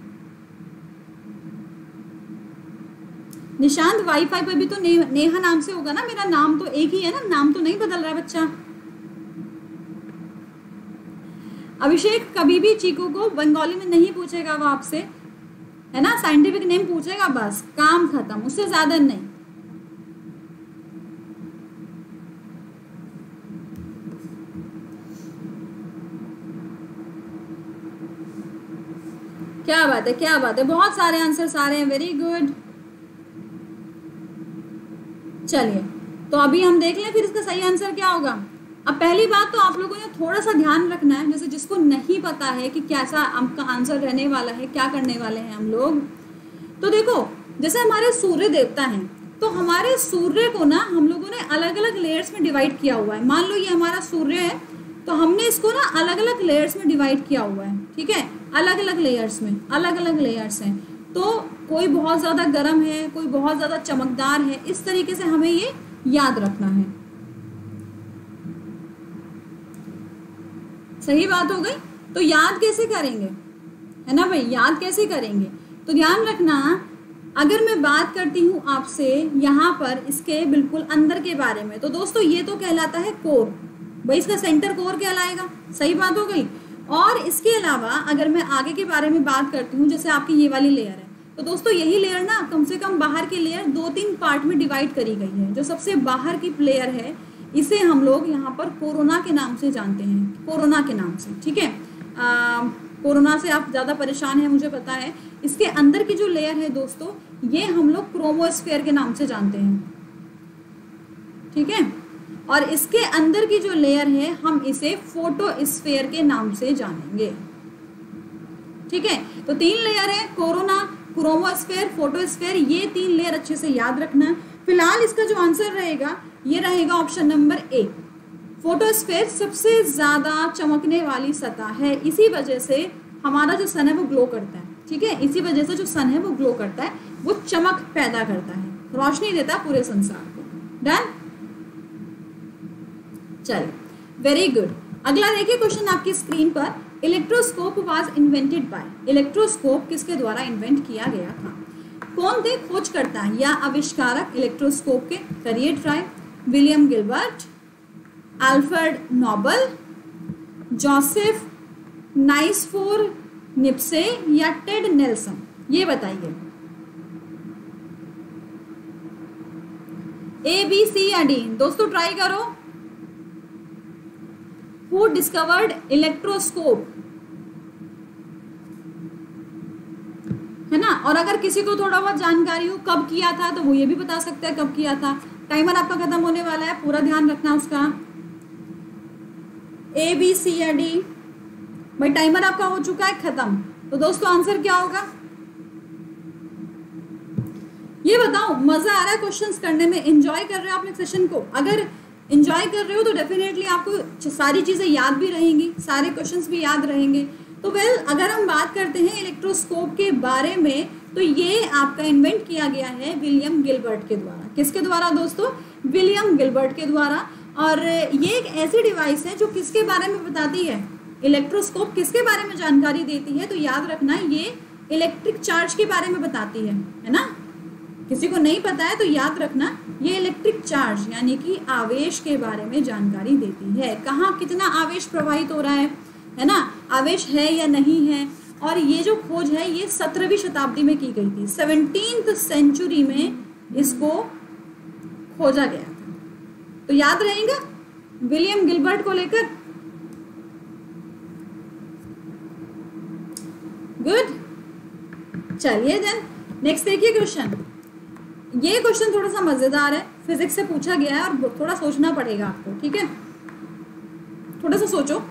निशांत वाईफाई पे भी तो ने, नेहा नाम से होगा ना, मेरा नाम तो एक ही है ना, नाम तो नहीं बदल रहा बच्चा। अभिषेक कभी भी चीकू को बंगाली में नहीं पूछेगा वो आपसे, है ना, साइंटिफिक नेम पूछेगा, बस काम खत्म, उससे ज्यादा नहीं। क्या बात है, क्या बात है, बहुत सारे आंसर्स आ रहे हैं, वेरी गुड। चलिए तो अभी हम देख लें फिर इसका सही आंसर क्या होगा। अब पहली बात तो आप लोगों ने थोड़ा सा ध्यान रखना है, जैसे जिसको नहीं पता है कि कैसा आपका आंसर रहने वाला है, क्या करने वाले हैं हम लोग। तो देखो जैसे हमारे सूर्य देवता हैं, तो हमारे सूर्य को ना हम लोगों ने अलग अलग लेयर्स में डिवाइड किया हुआ है। मान लो ये हमारा सूर्य है, तो हमने इसको ना अलग अलग लेयर्स में डिवाइड किया हुआ है, ठीक है, अलग अलग लेयर्स में, अलग अलग लेयर्स हैं। तो कोई बहुत ज़्यादा गर्म है, कोई बहुत ज़्यादा चमकदार है, इस तरीके से हमें ये याद रखना है। सही बात हो गई। तो याद कैसे करेंगे, है ना भाई, याद कैसे करेंगे? तो ध्यान रखना, अगर मैं बात करती हूँ आपसे यहाँ पर इसके बिल्कुल अंदर के बारे में, तो दोस्तों ये तो कहलाता है कोर, भाई इसका सेंटर कोर कहलाएगा, सही बात हो गई। और इसके अलावा अगर मैं आगे के बारे में बात करती हूँ, जैसे आपकी ये वाली लेयर है, तो दोस्तों यही लेयर ना कम से कम बाहर की लेयर दो तीन पार्ट में डिवाइड करी गई है। जो सबसे बाहर की लेयर है इसे हम लोग यहाँ पर कोरोना के नाम से जानते हैं, कोरोना के नाम से, ठीक है। कोरोना से आप ज़्यादा परेशान हैं मुझे पता है। इसके अंदर की जो लेयर है दोस्तों, ये हम लोग क्रोमोस्फेयर के नाम से जानते हैं, ठीक है। और इसके अंदर की जो लेयर है हम इसे फोटोस्फेयर के नाम से जानेंगे, ठीक है। तो तीन लेयर है, कोरोना, क्रोमोस्फेयर, फोटोस्फेयर, ये तीन लेयर अच्छे से याद रखना है। फिलहाल इसका जो आंसर रहेगा ये रहेगा ऑप्शन नंबर ए। फोटोस्फेयर सबसे ज्यादा चमकने वाली सतह है, इसी वजह से हमारा जो सन है वो ग्लो करता है, ठीक है। इसी वजह से जो सन है वो ग्लो करता है, वो चमक पैदा करता है, रोशनी देता है पूरे संसार को। डन, चलिए, वेरी गुड। अगला देखिए क्वेश्चन आपकी स्क्रीन पर, electroscope was invented by, electroscope किसके द्वारा इन्वेंट किया गया था? कौन थे खोजकर्ता या आविष्कारक इलेक्ट्रोस्कोप के? करिए try. William Gilbert, Alfred Nobel, Joseph Nicephore Niepce या टेड नेल्सन? ये बताइए, ए बी सी या डी? दोस्तों ट्राई करो। Who discovered इलेक्ट्रोस्कोप, है ना। और अगर किसी को थोड़ा बहुत जानकारी हो कब किया था तो वो ये भी बता सकता है कब किया था। टाइमर आपका खत्म होने वाला है, पूरा ध्यान रखना उसका। ए बी सी या डी? भाई टाइमर आपका हो चुका है खत्म, तो दोस्तों आंसर क्या होगा ये बताओ। मजा आ रहा है क्वेश्चंस करने में, एंजॉय कर रहे हो आप सेशन को? अगर एंजॉय कर रहे हो तो डेफिनेटली आपको सारी चीज़ें याद भी रहेंगी, सारे क्वेश्चंस भी याद रहेंगे। तो वेल अगर हम बात करते हैं इलेक्ट्रोस्कोप के बारे में, तो ये आपका इन्वेंट किया गया है विलियम गिलबर्ट के द्वारा। किसके द्वारा दोस्तों? विलियम गिलबर्ट के द्वारा। और ये एक ऐसी डिवाइस है जो किसके बारे में बताती है? इलेक्ट्रोस्कोप किसके बारे में जानकारी देती है? तो याद रखना ये इलेक्ट्रिक चार्ज के बारे में बताती है, है ना। किसी को नहीं पता है तो याद रखना, ये इलेक्ट्रिक चार्ज यानी कि आवेश के बारे में जानकारी देती है। कहाँ कितना आवेश प्रवाहित हो रहा है, है ना, आवेश है या नहीं है। और ये जो खोज है ये सत्रहवीं शताब्दी में की गई थी, सेवनटीन्थ सेंचुरी में इसको खोजा गया था। तो याद रहेगा विलियम गिलबर्ट को लेकर। गुड, चलिए देन नेक्स्ट देखिए क्वेश्चन। ये क्वेश्चन थोड़ा सा मजेदार है, फिजिक्स से पूछा गया है और थोड़ा सोचना पड़ेगा आपको, ठीक है, थोड़ा सा सोचो।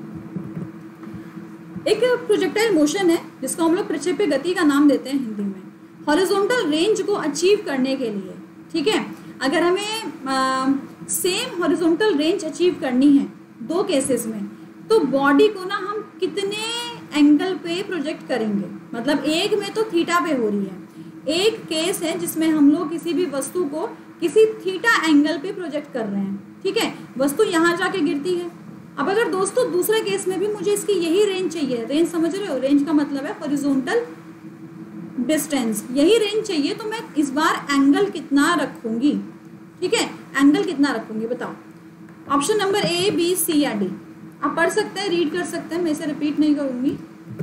एक प्रोजेक्टाइल मोशन है जिसको हम लोग प्रक्षेप्य गति का नाम देते हैं हिंदी में, हॉरिजॉन्टल रेंज को अचीव करने के लिए, ठीक है। अगर हमें सेम हॉरिजॉन्टल रेंज अचीव करनी है दो केसेस में, तो बॉडी को ना हम कितने एंगल पे प्रोजेक्ट करेंगे। मतलब एक में तो थीटा पे हो रही है, एक केस है जिसमें हम लोग किसी भी वस्तु को किसी थीटा एंगल पे प्रोजेक्ट कर रहे हैं, ठीक है, वस्तु यहाँ जाके गिरती है। अब अगर दोस्तों दूसरे केस में भी मुझे इसकी यही रेंज चाहिए, रेंज समझ रहे हो, रेंज का मतलब है हॉरिजॉन्टल डिस्टेंस, यही रेंज चाहिए, तो मैं इस बार एंगल कितना रखूंगी, ठीक है, एंगल कितना रखूंगी बताओ। Option number A, B, C या डी, आप पढ़ सकते हैं, रीड कर सकते हैं, मैं इसे रिपीट नहीं करूंगी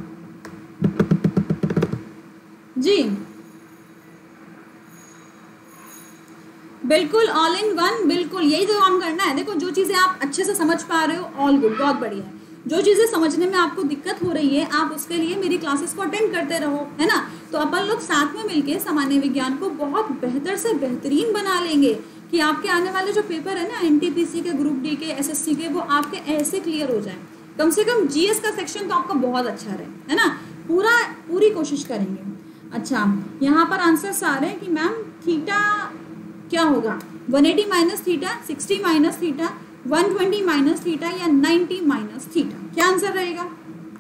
जी। बिल्कुल ऑल इन वन, बिल्कुल यही तो काम करना है। देखो जो चीज़ें आप अच्छे से समझ पा रहे हो, ऑल गुड, बहुत बढ़िया है। जो चीज़ें समझने में आपको दिक्कत हो रही है, आप उसके लिए मेरी क्लासेस को अटेंड करते रहो, है ना। तो अपन लोग साथ में मिलके सामान्य विज्ञान को बहुत बेहतर से बेहतरीन बना लेंगे कि आपके आने वाले जो पेपर है ना, एनटीपीसी के, ग्रुप डी के, एसएससी के, वो आपके ऐसे क्लियर हो जाए। कम से कम जीएस का सेक्शन तो आपका बहुत अच्छा रहे, है ना, पूरा पूरी कोशिश करेंगे। अच्छा, यहाँ पर आंसर्स आ रहे हैं कि मैम थीटा क्या होगा, one eighty minus theta, sixty minus theta, one twenty minus theta या नाइंटी माइनस थीटा, क्या आंसर रहेगा।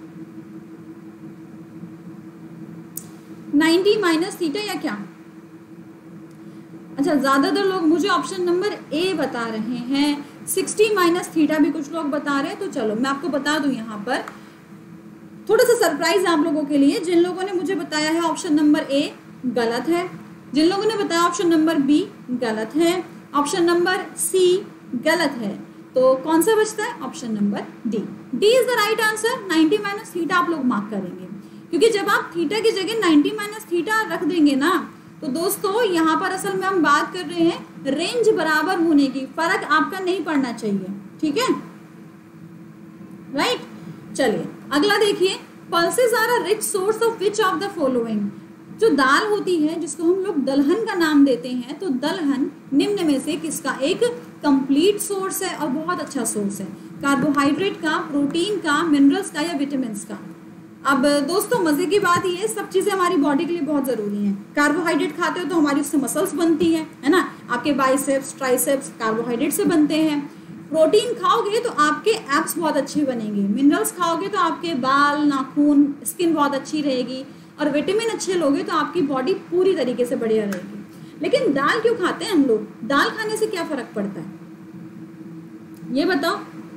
नाइंटी माइनस थीटा या क्या। अच्छा, ज्यादातर लोग मुझे ऑप्शन नंबर ए बता रहे हैं, सिक्सटी माइनस थीटा भी कुछ लोग बता रहे हैं। तो चलो मैं आपको बता दूं, यहाँ पर थोड़ा सा सरप्राइज आप लोगों के लिए। जिन लोगों ने मुझे बताया है ऑप्शन नंबर ए गलत है, जिन लोगों ने बताया ऑप्शन नंबर बी गलत है, ऑप्शन नंबर सी गलत है, तो कौन सा बचता है, option number D. D is the right answer. Ninety minus theta आप लोग मार्क करेंगे, क्योंकि जब आप थीटा की जगह नाइंटी माइनस थीटा रख देंगे ना, तो दोस्तों यहाँ पर असल में हम बात कर रहे हैं रेंज बराबर होने की, फर्क आपका नहीं पड़ना चाहिए, ठीक है, राइट। चलिए अगला देखिए, pulses are a rich source of which of the following. जो दाल होती है जिसको हम लोग दलहन का नाम देते हैं, तो दलहन निम्न में से किसका एक कंप्लीट सोर्स है और बहुत अच्छा सोर्स है, कार्बोहाइड्रेट का, प्रोटीन का, मिनरल्स का या विटामिन का। अब दोस्तों मजे की बात ये, सब चीजें हमारी बॉडी के लिए बहुत जरूरी हैं। कार्बोहाइड्रेट खाते हो तो हमारी उससे मसल्स बनती है, है ना, आपके बाइसेप्स ट्राइसेप्स कार्बोहाइड्रेट से बनते हैं। प्रोटीन खाओगे तो आपके एब्स बहुत अच्छे बनेंगे, मिनरल्स खाओगे तो आपके बाल, नाखून, स्किन बहुत अच्छी रहेगी, और विटामिन अच्छे लोगे तो आपकी बॉडी पूरी तरीके से बढ़िया रहेगी। लेकिन दाल क्यों खाते हैं हम लोग, दाल खाने से क्या फर्क पड़ता है, ये बताओ।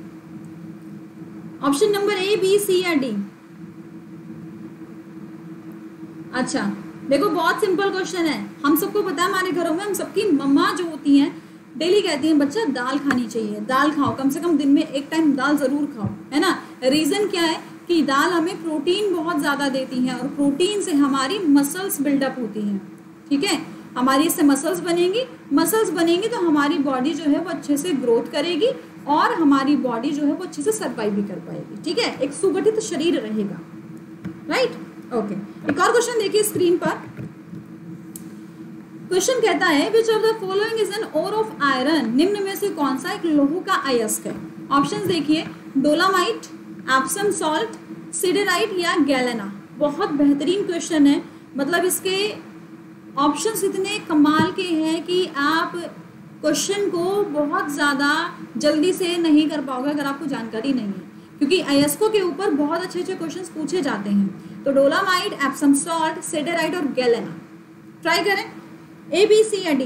Option number A, B, C या डी। अच्छा देखो, बहुत सिंपल क्वेश्चन है, हम सबको पता है, हमारे घरों में हम सबकी मम्मा जो होती हैं डेली कहती हैं बच्चा दाल खानी चाहिए, दाल खाओ, कम से कम दिन में एक टाइम दाल जरूर खाओ, है ना। रीजन क्या है कि दाल हमें प्रोटीन बहुत ज़्यादा देती है, और प्रोटीन से हमारी मसल्स बिल्डअप होती हैं, ठीक है, हमारी इससे मसल्स बनेंगी, मसल्स बनेंगी तो हमारी बॉडी जो है वो अच्छे से ग्रोथ करेगी, और हमारी बॉडी जो है वो अच्छे से सर्वाइव भी कर पाएगी, ठीक है, एक सुगठित शरीर रहेगा, राइट। ओके, एक और क्वेश्चन देखिए स्क्रीन पर। क्वेश्चन कहता है which of the following is an ore of iron, निम्न में से कौन सा एक लोह का अयस्क है। ऑप्शंस देखिए, डोलामाइट, एप्सम सॉल्ट, सिडेराइट या गैलेना। बहुत बेहतरीन क्वेश्चन है, मतलब इसके ऑप्शंस इतने कमाल के हैं कि आप क्वेश्चन को बहुत ज़्यादा जल्दी से नहीं कर पाओगे अगर आपको जानकारी नहीं है, क्योंकि अयस्कों के ऊपर बहुत अच्छे अच्छे क्वेश्चंस पूछे जाते हैं। तो डोलामाइट, एप्सम सॉल्ट, सिडेराइट और गैलेना, ट्राई करें, ए, बी, सी या डी।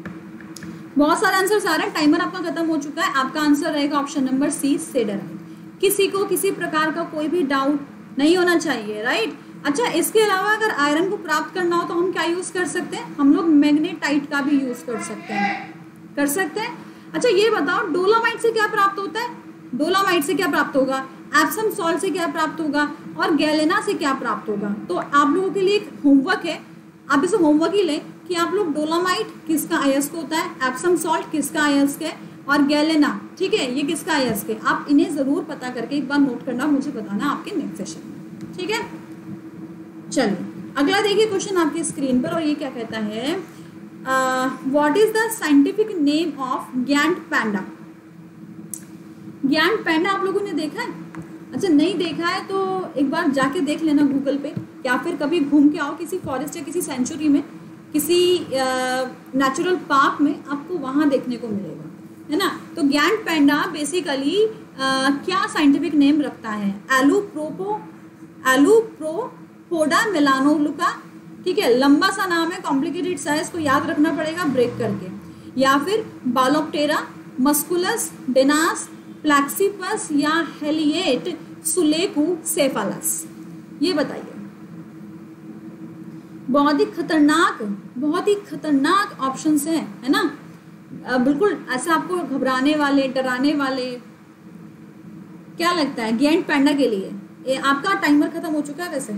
बहुत सारे आंसर आ रहे हैं, टाइमर आपका खत्म हो चुका है, आपका आंसर रहेगा ऑप्शन नंबर सी, सिडेराइट। किसी को किसी प्रकार का कोई भी डाउट नहीं होना चाहिए, राइट। अच्छा, इसके अलावा अगर आयरन को प्राप्त करना हो तो हम क्या यूज़ कर सकते हैं, हम लोग मैग्नेटाइट का भी यूज़ कर सकते हैं, कर सकते हैं। अच्छा ये बताओ डोलोमाइट से क्या प्राप्त होता है, डोलोमाइट से क्या प्राप्त होगा, एप्सम सॉल्ट से क्या प्राप्त होगा, और गैलेना से क्या प्राप्त होगा। तो आप लोगों के लिए एक होमवर्क है, आप इसे होमवर्क ही लें कि आप लोग डोलोमाइट किसका अयस्क होता है, एप्सम सॉल्ट किसका अयस्क है, और गैलेना, ठीक है, ये किसका अयस्क है। आप इन्हें ज़रूर पता करके एक बार नोट करना, मुझे बताना आपके नेक्स्ट सेशन में, ठीक है। चलिए अगला देखिए क्वेश्चन आपकी स्क्रीन पर, और ये क्या कहता है, what is the scientific name of giant panda. Giant panda आप लोगों ने देखा है, अच्छा नहीं देखा है तो एक बार जाके देख लेना गूगल पे, या फिर कभी घूम के आओ किसी फॉरेस्ट या किसी सेंचुरी में, किसी नेचुरल पार्क में, आपको वहाँ देखने को मिलेगा, है ना। तो ग्यांट पैंडा बेसिकली क्या साइंटिफिक नेम रखता है, एलुप्रोपो एलुप्रोपोडा मेलानोलुका, ठीक है, लंबा सा नाम है, कॉम्प्लिकेटेड सा है, इसको याद रखना पड़ेगा ब्रेक करके, या फिर बालोप्टेरा, मस्कुलस, डेनास, प्लैक्सीपस, या हेलिएट सुलेकू सेफालस। ये बताइए, बहुत ही खतरनाक, बहुत ही खतरनाक ऑप्शंस हैं, है ना, बिल्कुल ऐसा आपको घबराने वाले, डराने वाले। क्या लगता है ग्यांट पैंडा के लिए, ये आपका टाइमर खत्म हो चुका है वैसे,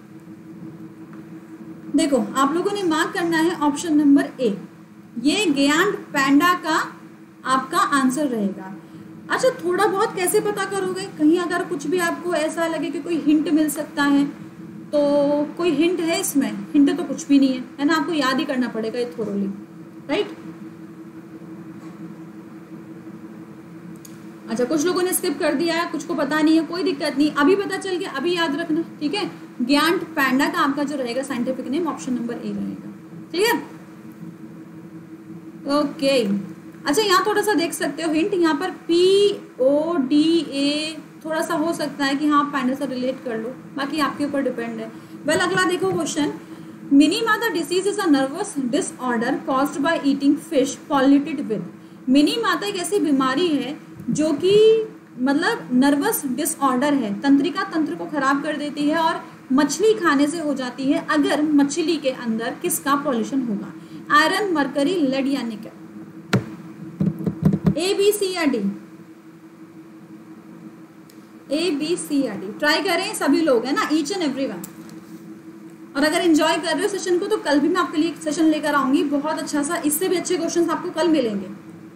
देखो आप लोगों ने मार्क करना है ऑप्शन नंबर ए, ये ग्यांट पैंडा का आपका आंसर रहेगा। अच्छा थोड़ा बहुत कैसे पता करोगे, कहीं अगर कुछ भी आपको ऐसा लगे कि कोई हिंट मिल सकता है, तो कोई हिंट है इसमें, हिंट तो कुछ भी नहीं है, है ना, आपको याद ही करना पड़ेगा ये थोरोली, राइट। अच्छा कुछ लोगों ने स्किप कर दिया है, कुछ को पता नहीं है, कोई दिक्कत नहीं, अभी पता चल गया, अभी याद रखना, ठीक है। ग्यांट पैंडा का आपका जो रहेगा scientific name option number A रहेगा, ठीक है, ओके। अच्छा यहाँ थोड़ा सा देख सकते हो हिंट, यहाँ पर पी ओ डी ए थोड़ा सा हो सकता है कि हाँ पैंडा से रिलेट कर लो, बाकी आपके ऊपर डिपेंड है। वेल अगला देखो question, Minamata disease is a nervous disorder caused by eating fish polluted with. Minamata एक ऐसी बीमारी है जो कि मतलब नर्वस डिसऑर्डर है, तंत्रिका तंत्र को खराब कर देती है और मछली खाने से हो जाती है अगर मछली के अंदर किसका पॉल्यूशन होगा, आयरन, मरकरी, लेड या निकल। ए बी सी या डी, ए बी सी या डी, ट्राई करें सभी लोग, है ना, ईच एंड एवरीवन। और अगर एंजॉय कर रहे हो सेशन को तो कल भी मैं आपके लिए एक सेशन लेकर आऊंगी बहुत अच्छा सा, इससे भी अच्छे क्वेश्चंस आपको कल मिलेंगे।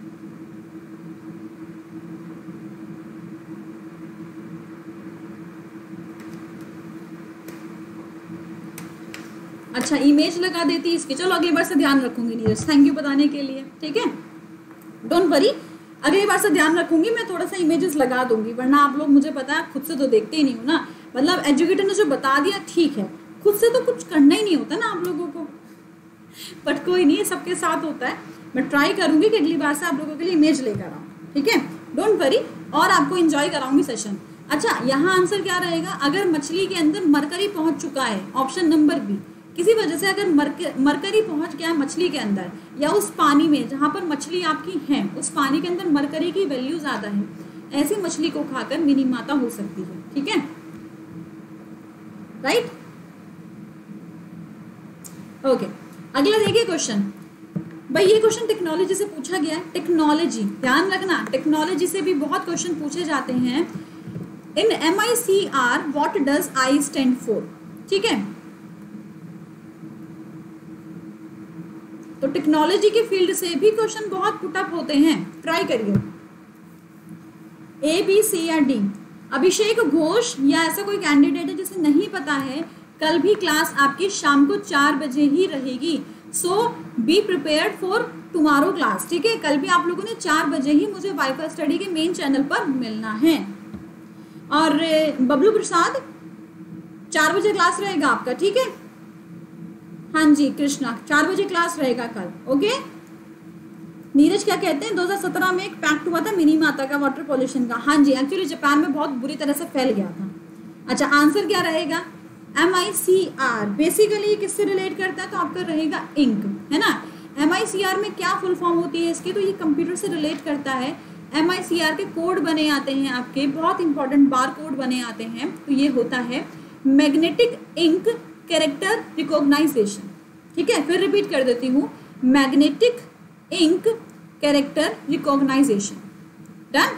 अच्छा इमेज लगा देती इसकी, चलो अगली बार से ध्यान रखूंगी नीरज, थैंक यू बताने के लिए, ठीक है, डोंट वरी, अगली बार से ध्यान रखूंगी, मैं थोड़ा सा इमेजेस लगा दूंगी, वरना आप लोग मुझे पता है खुद से तो देखते ही नहीं हो ना, मतलब एजुकेटर ने जो बता दिया ठीक है, खुद से तो कुछ करना ही नहीं होता ना आप लोगों को, बट कोई नहीं, सबके साथ होता है। मैं ट्राई करूंगी कि अगली बार से आप लोगों के लिए इमेज लेकर आऊँ, ठीक है, डोंट वरी, और आपको इंजॉय कराऊंगी सेशन। अच्छा यहाँ आंसर क्या रहेगा, अगर मछली के अंदर मरकरी पहुंच चुका है, ऑप्शन नंबर बी, किसी वजह से अगर मरकरी पहुंच गया मछली के अंदर या उस पानी में जहां पर मछली आपकी है, उस पानी के अंदर मरकरी की वैल्यू ज्यादा है, ऐसी मछली को खाकर मिनीमाता हो सकती है, ठीक है, राइट, ओके। अगला देखिए क्वेश्चन, भाई ये क्वेश्चन टेक्नोलॉजी से पूछा गया है, टेक्नोलॉजी ध्यान रखना, टेक्नोलॉजी से भी बहुत क्वेश्चन पूछे जाते हैं। In M I C R what does I stand for, ठीक है, तो टेक्नोलॉजी के फील्ड से भी क्वेश्चन बहुत पुटअप होते हैं, ट्राई करिए। ए बी सी या डी, अभिषेक घोष या ऐसा कोई कैंडिडेट है जिसे नहीं पता है, कल भी क्लास आपकी शाम को चार बजे ही रहेगी, so be prepared for tomorrow class, ठीक है, कल भी आप लोगों ने चार बजे ही मुझे वाईफाई स्टडी के मेन चैनल पर मिलना है। और बबलू प्रसाद चार बजे क्लास रहेगा आपका, ठीक है, हाँ जी कृष्णा चार बजे क्लास रहेगा कल, ओके। नीरज क्या कहते हैं, दो हज़ार सत्रह में एक पैक्ट हुआ था मिनीमाता का वाटर पॉल्यूशन का, हाँ जी एक्चुअली जापान में बहुत बुरी तरह से फैल गया था। अच्छा आंसर क्या रहेगा, M I C R basically किससे रिलेट करता है, तो आपका रहेगा इंक, है ना। एम आई सी आर में क्या फुल फॉर्म होती है इसकी, तो ये कंप्यूटर से रिलेट करता है, एम आई सी आर के कोड बने आते हैं आपके, बहुत इंपॉर्टेंट बार कोड बने आते हैं। तो ये होता है मैग्नेटिक इंक कैरेक्टर रिकॉग्नाइजेशन। ठीक है, फिर रिपीट कर देती हूँ, magnetic ink character recognition. Done.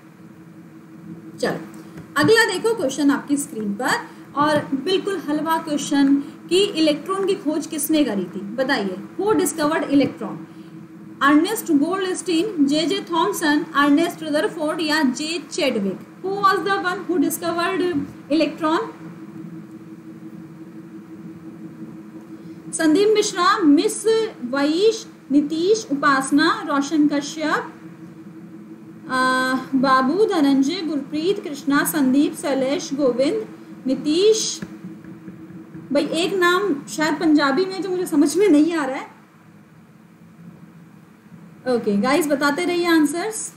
चलो अगला देखो क्वेश्चन आपकी स्क्रीन पर, और बिल्कुल हलवा क्वेश्चन कि इलेक्ट्रॉन की खोज किसने करी थी, बताइए। Who discovered electron? Ernest Goldstein, J J Thomson, Ernest Rutherford या J Chadwick? Who was the one who discovered electron? Sandeep Mishra, miss वईश, नीतीश, उपासना, रोशन कश्यप, बाबू, धनंजय, गुरप्रीत, कृष्णा, संदीप, शैलेश, गोविंद, नीतीश। भाई एक नाम शायद पंजाबी में जो मुझे समझ में नहीं आ रहा है। ओके गाइस, बताते रहिए आंसर्स।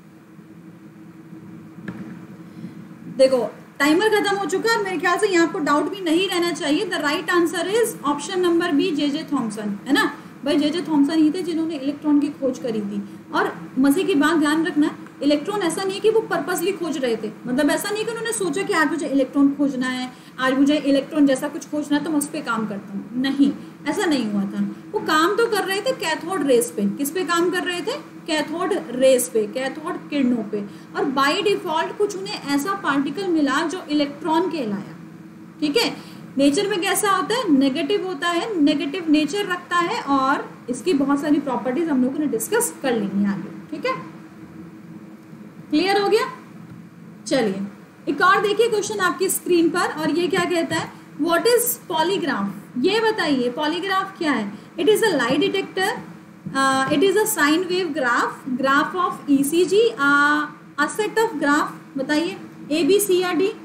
देखो टाइमर खत्म हो चुका है, मेरे ख्याल से यहाँ आपको डाउट भी नहीं रहना चाहिए। The right answer is option number B, J J Thomson, है ना। भाई जे जे थॉमसन ही थे जिन्होंने इलेक्ट्रॉन की खोज करी थी। और मजे की बात ध्यान रखना, इलेक्ट्रॉन ऐसा नहीं है कि वो पर्पसली खोज रहे थे, मतलब ऐसा नहीं कि उन्होंने सोचा कि आज मुझे इलेक्ट्रॉन खोजना है, आज मुझे इलेक्ट्रॉन जैसा कुछ खोजना है तो मैं उस पर काम करता हूँ, नहीं, ऐसा नहीं हुआ था। वो काम तो कर रहे थे कैथोड रेस पे। किस पे काम कर रहे थे? कैथोड रेस पे, कैथोड किरणों पे। और बाय डिफॉल्ट कुछ उन्हें ऐसा पार्टिकल मिला जो इलेक्ट्रॉन कहलाया। ठीक है, नेचर में कैसा होता है? नेगेटिव होता है, नेगेटिव नेचर रखता है, और इसकी बहुत सारी प्रॉपर्टीज हम लोगों ने डिस्कस कर ली है आगे। ठीक है, क्लियर हो गया? चलिए एक और देखिए क्वेश्चन आपकी स्क्रीन पर, और ये क्या कहता है, व्हाट इज पॉलीग्राफ? ये बताइए पॉलीग्राफ क्या है। It is a light detector, it is a sine wave graph, graph of ECG, a set of graph. बताइए ए बी सी या डी?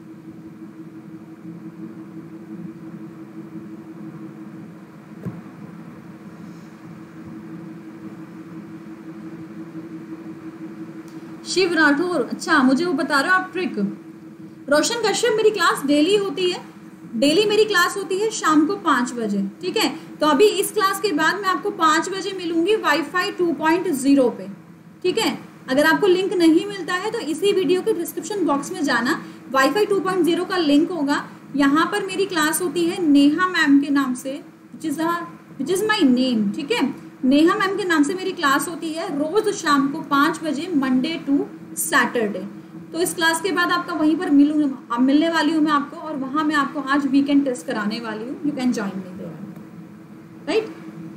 शिव राठौर, अच्छा मुझे वो बता रहे हो आप ट्रिक। रोशन कश्यप, मेरी क्लास डेली होती है, डेली मेरी क्लास होती है शाम को पाँच बजे। ठीक है, तो अभी इस क्लास के बाद मैं आपको पाँच बजे मिलूंगी वाईफाई टू पॉइंट ज़ीरो पे। ठीक है, अगर आपको लिंक नहीं मिलता है तो इसी वीडियो के डिस्क्रिप्शन बॉक्स में जाना, वाईफाई टू पॉइंट ज़ीरो का लिंक होगा। यहाँ पर मेरी क्लास होती है नेहा मैम के नाम से, which is which is my name. ठीक है, नेहा मैम के नाम से मेरी क्लास होती है रोज शाम को पाँच बजे, मंडे टू सैटरडे। तो इस क्लास के बाद आपका वहीं पर मिलूँ मिलने वाली हूँ मैं आपको, और वहाँ मैं आपको आज वीकेंड टेस्ट कराने वाली हूँ। You can join me there, right?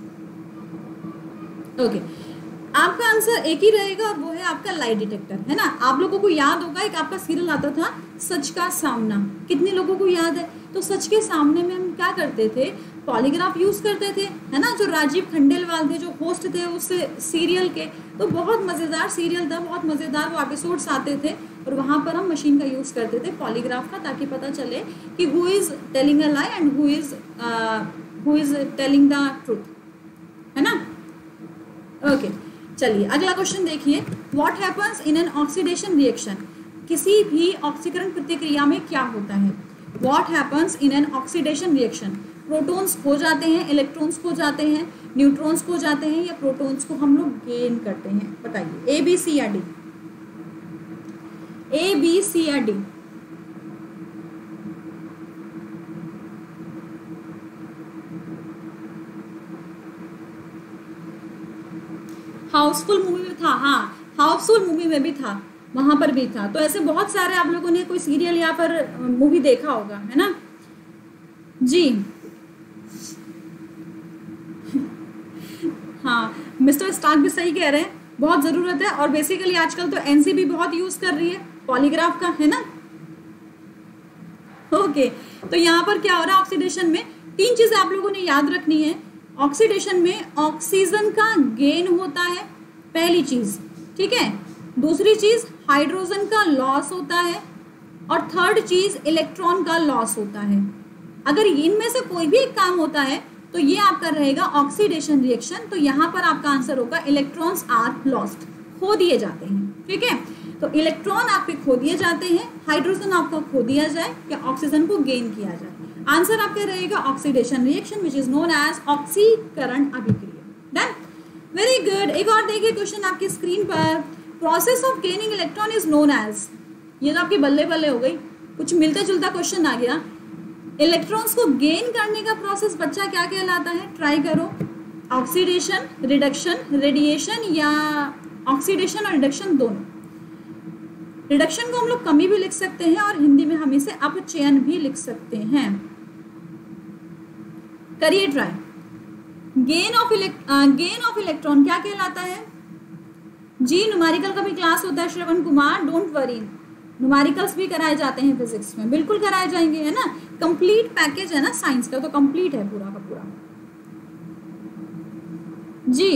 Okay, आपका आंसर एक ही रहेगा, और वो है आपका लाइट डिटेक्टर, है ना। आप लोगों को याद होगा एक आपका सीरियल आता था सच का सामना, कितने लोगों को याद है? तो सच के सामने में हम क्या करते थे? पॉलीग्राफ यूज करते थे, है ना। जो राजीव खंडेलवाल थे, जो होस्ट थे उस सीरियल के, तो बहुत मजेदार सीरियल था, बहुत मजेदार वो एपिसोड्स आते थे, और वहां पर हम मशीन का यूज करते थे पॉलीग्राफ का, ताकि पता चले कि who is telling a lie and who is who is telling the truth, है ना। ओके, चलिए अगला क्वेश्चन देखिए। What happens in an oxidation reaction? किसी भी ऑक्सीकरण प्रतिक्रिया में क्या होता है? What happens in an oxidation reaction? Protons खो जाते हैं, इलेक्ट्रॉन्स खो जाते हैं, न्यूट्रॉन्स खो जाते हैं, या प्रोटॉन्स को हम लोग गेन करते हैं? बताइए, ए बी सी या डी? ए बी सी या डी? हाउसफुल मूवी में था, हाँ हाउसफुल मूवी में भी था, वहां पर भी था। तो ऐसे बहुत सारे आप लोगों ने कोई सीरियल या पर मूवी देखा होगा, है ना जी। हाँ, मिस्टर स्टार्क भी सही कह रहे हैं, बहुत ज़रूरत है। और बेसिकली आजकल तो एनसीबी बहुत यूज़ कर रही है पॉलीग्राफ का, है ना। ओके, तो यहाँ पर क्या हो रहा है ऑक्सीडेशन में? तीन चीज़ें आप लोगों ने याद रखनी है। ऑक्सीडेशन में ऑक्सीजन का गेन होता है, पहली चीज़, ठीक है। दूसरी चीज़ हाइड्रोजन का लॉस होता है, और थर्ड चीज़ इलेक्ट्रॉन का लॉस होता है। अगर इनमें से कोई भी एक काम होता है तो ये आपका रहेगा ऑक्सीडेशन रिएक्शन। तो यहाँ पर आपका आंसर होगा इलेक्ट्रॉन्स आर लॉस्ट, खो दिए जाते हैं, ठीक है। तो इलेक्ट्रॉन आपके खो दिए जाते हैं, हाइड्रोजन आपका खो दिया जाए, या ऑक्सीजन को गेन किया जाए। आंसर आपका रहेगा oxidation reaction which is known as ऑक्सीकरण अभिक्रिया। Done, very good. एक और देखिए क्वेश्चन आपकी स्क्रीन पर। Process of gaining electron is known as, ये तो आपकी बल्ले बल्ले हो गई, कुछ मिलता जुलता क्वेश्चन आ गया। इलेक्ट्रॉन्स को गेन करने का प्रोसेस बच्चा क्या कहलाता है? ट्राई करो, ऑक्सीडेशन, रिडक्शन, रेडिएशन या ऑक्सीडेशन और रिडक्शन दोनों। रिडक्शन को हम लोग कमी भी लिख सकते हैं और हिंदी में हम इसे अपचयन भी लिख सकते हैं। करिए try. Gain of gain of electron क्या कहलाता है? जी न्यूमेरिकल का भी क्लास होता है Shravan Kumar, don't worry, numericals भी कराए जाते हैं फिजिक्स में, बिल्कुल कराए जाएंगे, है ना। कंप्लीट पैकेज है ना साइंस का, तो कंप्लीट है पूरा का पूरा। जी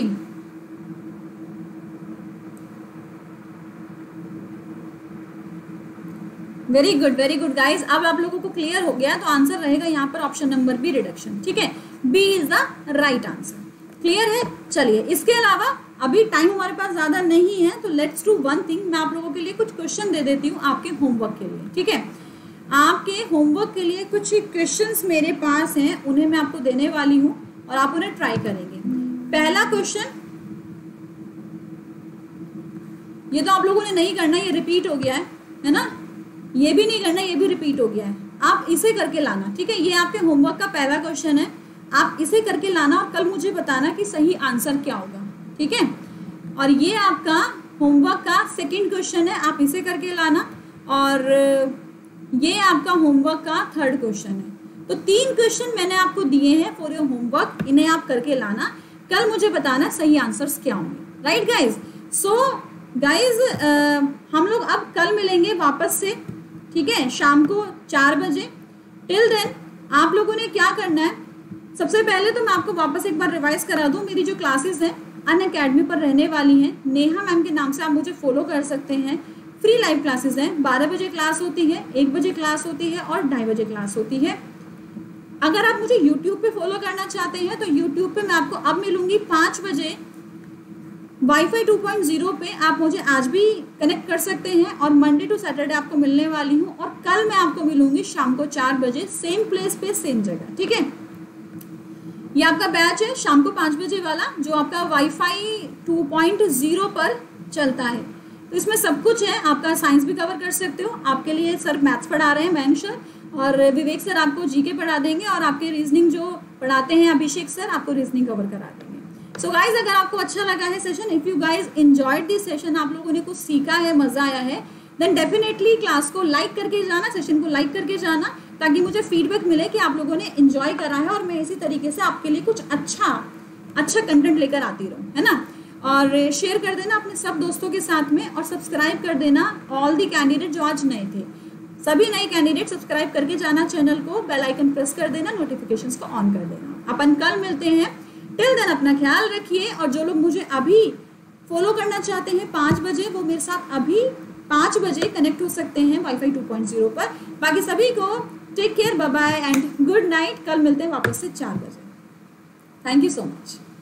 very good very good guys, अब आप लोगों को क्लियर हो गया, तो आंसर रहेगा यहाँ पर ऑप्शन नंबर बी, रिडक्शन। ठीक है, B is the right answer. Clear है? चलिए, इसके अलावा अभी टाइम हमारे पास ज्यादा नहीं है, तो लेट्स डू वन थिंग, मैं आप लोगों के लिए कुछ क्वेश्चन दे देती हूँ आपके होमवर्क के लिए। ठीक है, आपके होमवर्क के लिए कुछ क्वेश्चंस मेरे पास हैं, उन्हें मैं आपको देने वाली हूँ और आप उन्हें ट्राई करेंगे। पहला क्वेश्चन, ये तो आप लोगों ने नहीं करना, ये रिपीट हो गया है है ना, ये भी नहीं करना, ये भी रिपीट हो गया है, आप इसे करके लाना। ठीक है, ये आपके होमवर्क का पहला क्वेश्चन है, आप इसे करके लाना और कल मुझे बताना कि सही आंसर क्या होगा। ठीक है, और ये आपका होमवर्क का सेकंड क्वेश्चन है, आप इसे करके लाना, और ये आपका होमवर्क का थर्ड क्वेश्चन है। तो तीन क्वेश्चन मैंने आपको दिए हैं फॉर योर होमवर्क, इन्हें आप करके लाना, कल मुझे बताना सही आंसर्स क्या होंगे। Right guys? सो गाइज हम लोग अब कल मिलेंगे वापस से, ठीक है, शाम को चार बजे। टिल देन आप लोगों ने क्या करना है, सबसे पहले तो मैं आपको वापस एक बार रिवाइज करा दूं, मेरी जो क्लासेस हैं अनअकैडमी पर रहने वाली हैं, नेहा मैम के नाम से आप मुझे फॉलो कर सकते हैं। फ्री लाइव क्लासेस हैं, बारह बजे क्लास होती है, एक बजे क्लास होती है और ढाई बजे क्लास होती है। अगर आप मुझे यूट्यूब पे फॉलो करना चाहते हैं तो यूट्यूब पे मैं आपको अब मिलूंगी पाँच बजे वाईफाई टू पॉइंट ज़ीरो पे, आप मुझे आज भी कनेक्ट कर सकते हैं, और मंडे टू सैटरडे आपको मिलने वाली हूँ, और कल मैं आपको मिलूंगी शाम को चार बजे सेम प्लेस पे सेम जगह। ठीक है, ये आपका बैच है शाम को पाँच बजे वाला, जो आपका वाईफाई टू पॉइंट ज़ीरो पर चलता है। तो इसमें सब कुछ है, आपका साइंस भी कवर कर सकते हो, आपके लिए सर मैथ्स पढ़ा रहे हैं मयंक सर, और विवेक सर आपको जीके पढ़ा देंगे, और आपके रीजनिंग जो पढ़ाते हैं अभिषेक सर आपको रीजनिंग कवर करा देंगे। सो गाइज, अगर आपको अच्छा लगा है session, if you guys enjoyed this session, आप लोगों ने कुछ सीखा है, मजा आया है, देन डेफिनेटली क्लास को लाइक करके जाना, सेशन को लाइक करके जाना, ताकि मुझे फीडबैक मिले कि आप लोगों ने एंजॉय करा है, और मैं इसी तरीके से आपके लिए कुछ अच्छा अच्छा कंटेंट लेकर आती रहूँ, है ना। और शेयर कर देना अपने सब दोस्तों के साथ में, और सब्सक्राइब कर देना ऑल दी कैंडिडेट जो आज नए थे, सभी नए कैंडिडेट सब्सक्राइब करके जाना चैनल को, बेल आइकन प्रेस कर देना, नोटिफिकेशंस को ऑन कर देना। अपन कल मिलते हैं, टिल देन अपना ख्याल रखिए, और जो लोग मुझे अभी फॉलो करना चाहते हैं पाँच बजे, वो मेरे साथ अभी पाँच बजे कनेक्ट हो सकते हैं वाईफाई टू पॉइंट ज़ीरो पर। बाकी सभी को take care, bye bye and good night. कल मिलते हैं वापस से चार बजे। Thank you so much.